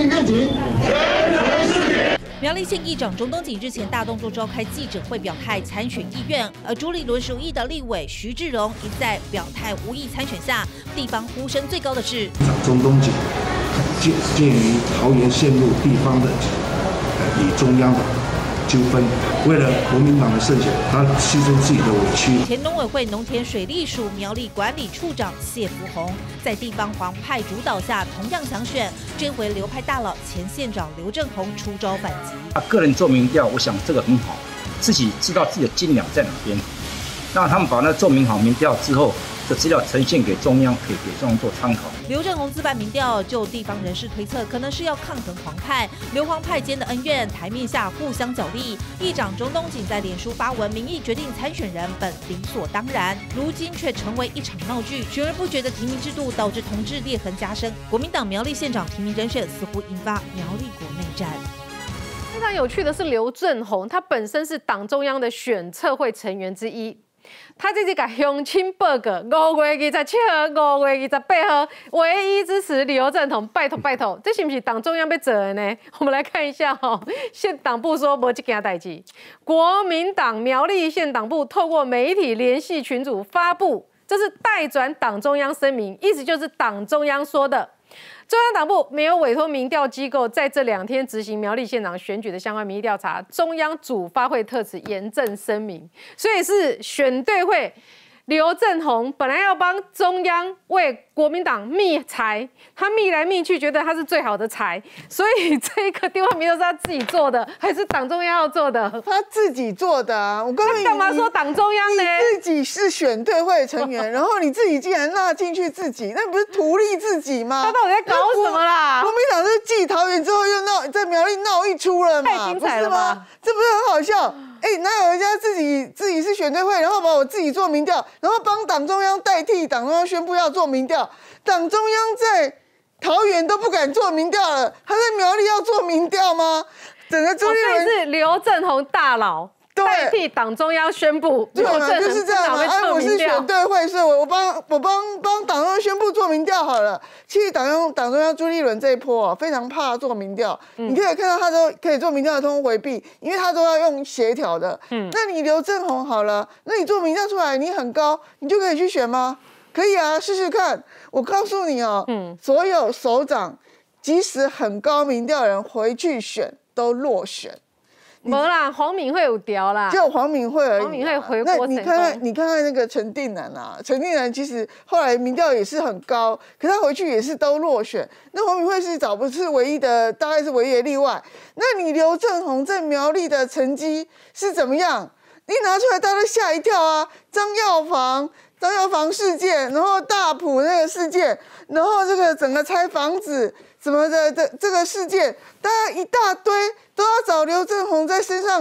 苗栗县议长钟东锦日前大动作召开记者会表态参选意愿，而朱立伦属意的立委徐志荣一再表态无意参选下，地方呼声最高的是
钟东锦。鉴鉴于桃园陷入地方的呃与中央的纠纷，为了国民党的胜选，他牺牲自己的委屈。
前农委会农田水利署苗栗管理处长谢福宏，在地方黄派主导下，同样想选，这回流派大佬前县长刘正鸿出招反击。
他个人做民调，我想这个很好，自己知道自己的斤两在哪边。那他们把那做民好民调之后。这资料呈现给中央，可以给中央做参考。
刘正鸿自办民调，就地方人士推测，可能是要抗衡黄派、刘黄派间的恩怨，台面下互相角力。议长钟东锦在脸书发文，民意决定参选人本理所当然，如今却成为一场闹剧。悬而不决的提名制度导致同志裂痕加深，国民党苗栗县长提名人选似乎引发苗栗国内战。
非常有趣的是，刘正鸿他本身是党中央的选策会成员之一。他这次给乡亲报告，五月二十七号、五月二十八号，唯一支持刘正鸿，拜托拜托，这是不是党中央要做的呢？我们来看一下哈、哦，县党部说没这件代志，国民党苗栗县党部透过媒体联系群组发布，这是代转党中央声明，意思就是党中央说的。中央党部没有委托民调机构在这两天执行苗栗县长选举的相关民意调查，中央主发会特此严正声明，所以是选对会。刘正鸿本来要帮中央为国民党觅才，他觅来觅去，觉得他是最好的才，所以这个电话民调是他自己做的，还是党中央要做的？
他自己做的啊！我告诉你，
干嘛说党中央呢？
你自己是选对会成员，然后你自己竟然纳进去自己，那不是图利自己吗？
他到底在搞什么啦？
国民党是继桃园之后又闹在苗栗闹一出了嘛？
太精彩了吧？
这不是很好笑？哎、欸，哪有人家自己自己是选对会，然后把我自己做民调，然后帮党中央代替党中央宣布要做民调，党中央在桃园都不敢做民调了，他在苗栗要做民调吗？整个朱立伦、
哦、是刘正鸿大佬代替党中央宣布，
对嘛，就是这样嘛。哎，我是选对会，所以我我帮我帮帮党中央宣布做民调好了。其实党中党中央朱立伦这一波啊，非常怕做民调，嗯、你可以看到他都可以做民调的通通回避，因为他都要用协调的。嗯，那你刘正鸿好了，那你做民调出来你很高，你就可以去选吗？可以啊，试试看。我告诉你哦，嗯，所有首长即使很高民调的人回去选都落选。
没啦，黄敏惠有调啦，
就黄敏惠而已。
黄敏惠回锅成功。
那你看看，你看看那个陈定南啊，陈定南其实后来民调也是很高，可他回去也是都落选。那黄敏惠是找不是唯一的，大概是唯一的例外。那你刘正鸿在苗栗的成绩是怎么样？你拿出来，大家都吓一跳啊！张药房、张药房事件，然后大埔那个事件，然后这个整个拆房子什么的的这个事件，大家一大堆。都要找刘正鸿在身上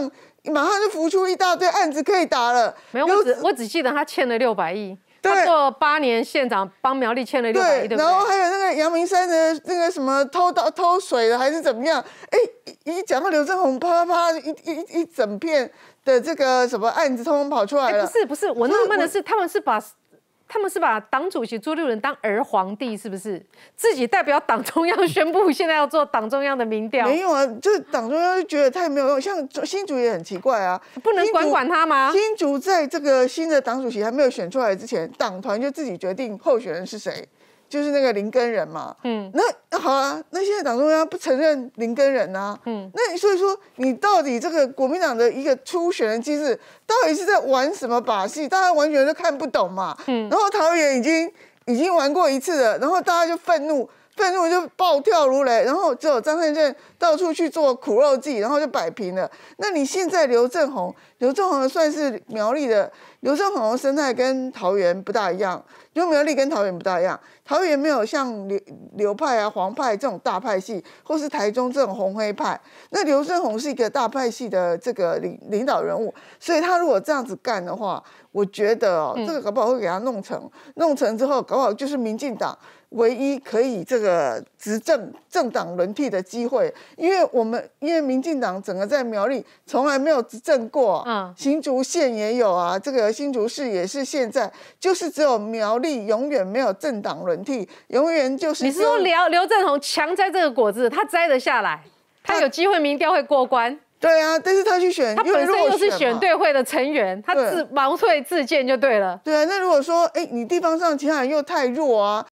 马上就浮出一大堆案子可以打了。
没有，我只我只记得他欠了六百亿。他做八年县长，帮苗栗欠了六百亿，对不对？
然后还有那个阳明山的那个什么偷盗偷水的，还是怎么样？哎，一讲到刘正鸿，啪啪啪，一一一整片的这个什么案子，通通跑出来了。
不是不是，我纳闷的是，他们是把。他们是把党主席朱立伦当儿皇帝，是不是？自己代表党中央宣布现在要做党中央的民调？
没有啊，就是党中央就觉得太没有用。像新竹也很奇怪啊，
不能管管他吗？
新竹在这个新的党主席还没有选出来之前，党团就自己决定候选人是谁。就是那个林耕仁嘛，嗯，那那好啊，那现在党中央不承认林耕仁啊，嗯，那所以说你到底这个国民党的一个初选的机制，到底是在玩什么把戏？大家完全都看不懂嘛，嗯，然后桃园已经已经玩过一次了，然后大家就愤怒，愤怒就暴跳如雷，然后只有张善政到处去做苦肉计，然后就摆平了。那你现在刘正鸿，刘正鸿算是苗栗的，刘正鸿的生态跟桃园不大一样，就苗栗跟桃园不大一样。桃园没有像流流派啊、黄派这种大派系，或是台中这种红黑派。那刘正鸿是一个大派系的这个领领导人物，所以他如果这样子干的话，我觉得哦，这个搞不好会给他弄成，弄成之后搞不好就是民进党唯一可以这个执政政党轮替的机会，因为我们因为民进党整个在苗栗从来没有执政过，嗯，新竹县也有啊，这个新竹市也是现在就是只有苗栗永远没有政党轮替，永远就是。
你是说刘刘正鸿强摘这个果子，他摘得下来，他有机会民调会过关？
对啊，但是他去选，
他本身又是选对会的成员，他自毛遂自荐就对了。
对啊，那如果说哎，你地方上其他人又太弱啊。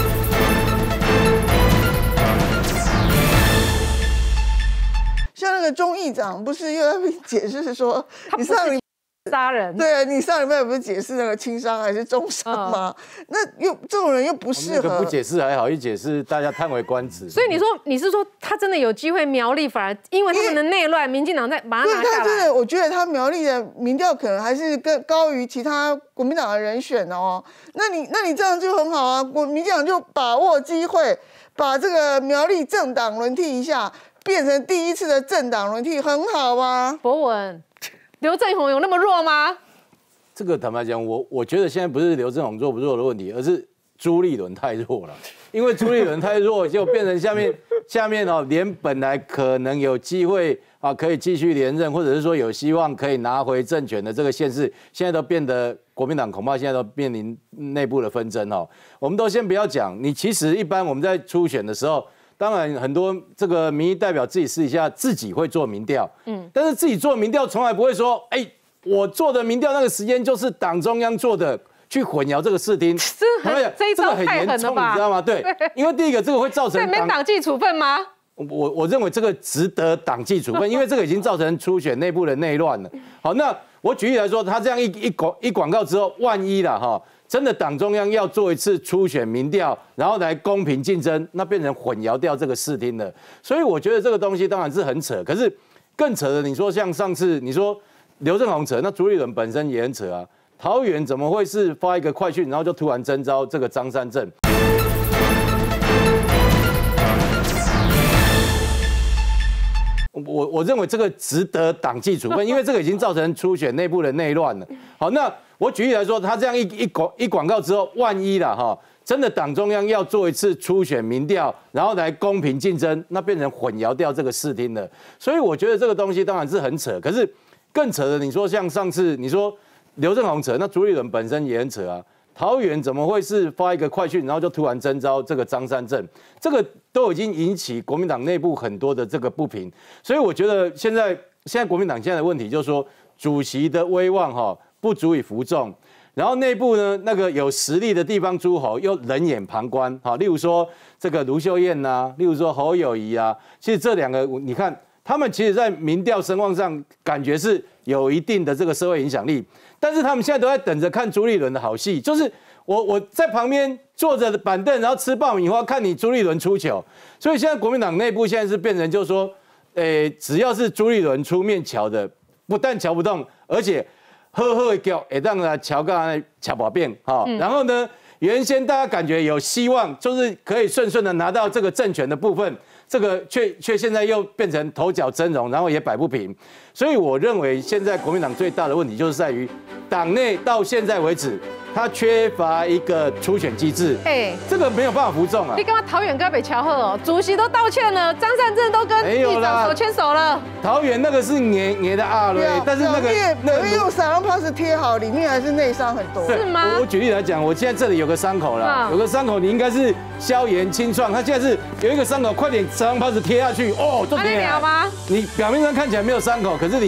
像那个钟议长不是又在解释说，你上礼
杀人，
对啊，你上礼拜不是解释那个轻伤还是重伤吗？嗯、那又这种人又不适合。
那个不解释还好，一解释大家叹为观止。
所以你说你是说他真的有机会苗栗反而因为他们的内乱，民进党在把他拿下来。
他真的，我觉得他苗栗的民调可能还是更高于其他国民党的人选哦。那你那你这样就很好啊，国民进党就把握机会，把这个苗栗政党轮替一下。变成第一次的政党轮替，很好啊。
博文，刘正鸿有那么弱吗？
这个坦白讲，我我觉得现在不是刘正鸿弱不弱的问题，而是朱立伦太弱了。因为朱立伦太弱，就变成下面下面哦，连本来可能有机会啊可以继续连任，或者是说有希望可以拿回政权的这个县市，现在都变得国民党恐怕现在都面临内部的纷争哦。我们都先不要讲，你其实一般我们在初选的时候。当然，很多这个民意代表自己私底下自己会做民调，嗯，但是自己做民调从来不会说，哎、欸，我做的民调那个时间就是党中央做的，去混淆这个视听，
这一招太狠了吧？
你知道吗？对，对因为第一个这个会造成
党党纪处分吗？
我我认为这个值得党纪处分，因为这个已经造成初选内部的内乱了。好，那我举例来说，他这样一一广一广告之后，万一啦哈。真的党中央要做一次初选民调，然后来公平竞争，那变成混淆掉这个视听了。所以我觉得这个东西当然是很扯，可是更扯的，你说像上次你说刘正鸿扯，那朱立伦本身也很扯啊。桃园怎么会是发一个快讯，然后就突然征召这个张善政？我我认为这个值得党纪处分，因为这个已经造成初选内部的内乱了。好，那我举例来说，他这样一一广一广告之后，万一啦哈，真的党中央要做一次初选民调，然后来公平竞争，那变成混淆掉这个视听了。所以我觉得这个东西当然是很扯，可是更扯的，你说像上次你说刘正鸿扯，那朱立伦本身也很扯啊。桃园怎么会是发一个快讯，然后就突然征召这个张善政？这个都已经引起国民党内部很多的这个不平，所以我觉得现在现在国民党现在的问题就是说，主席的威望哈不足以服众，然后内部呢那个有实力的地方诸侯又冷眼旁观，哈，例如说这个卢秀燕呐、啊，例如说侯友宜啊，其实这两个你看他们其实在民调声望上感觉是有一定的这个社会影响力。但是他们现在都在等着看朱立伦的好戏，就是我我在旁边坐着板凳，然后吃爆米花，看你朱立伦出糗。所以现在国民党内部现在是变成就是说，诶，只要是朱立伦出面瞧的，不但瞧不动，而且呵呵叫，也让他瞧个瞧把变哈。然后呢， 原先大家感觉有希望，就是可以顺顺的拿到这个政权的部分，这个却却现在又变成头角峥嵘，然后也摆不平。所以我认为现在国民党最大的问题就是在于党内到现在为止，它缺乏一个初选机制，哎、欸，这个没有办法服众啊。
你干嘛桃园跟北乔贺哦？主席都道歉了，张善政都跟议长手牵手了。
桃园那个是捏捏的阿瑞，但是那个
那个用撒浪 pass 贴好，里面还是内伤很多，
是吗？
我我举例来讲，我现在这里有个伤口了，有个伤口，你应该是消炎清创，他现在是有一个伤口，快点撒浪 pass 贴下去，哦，就贴了吗？你表面上看起来没有伤口，可是你。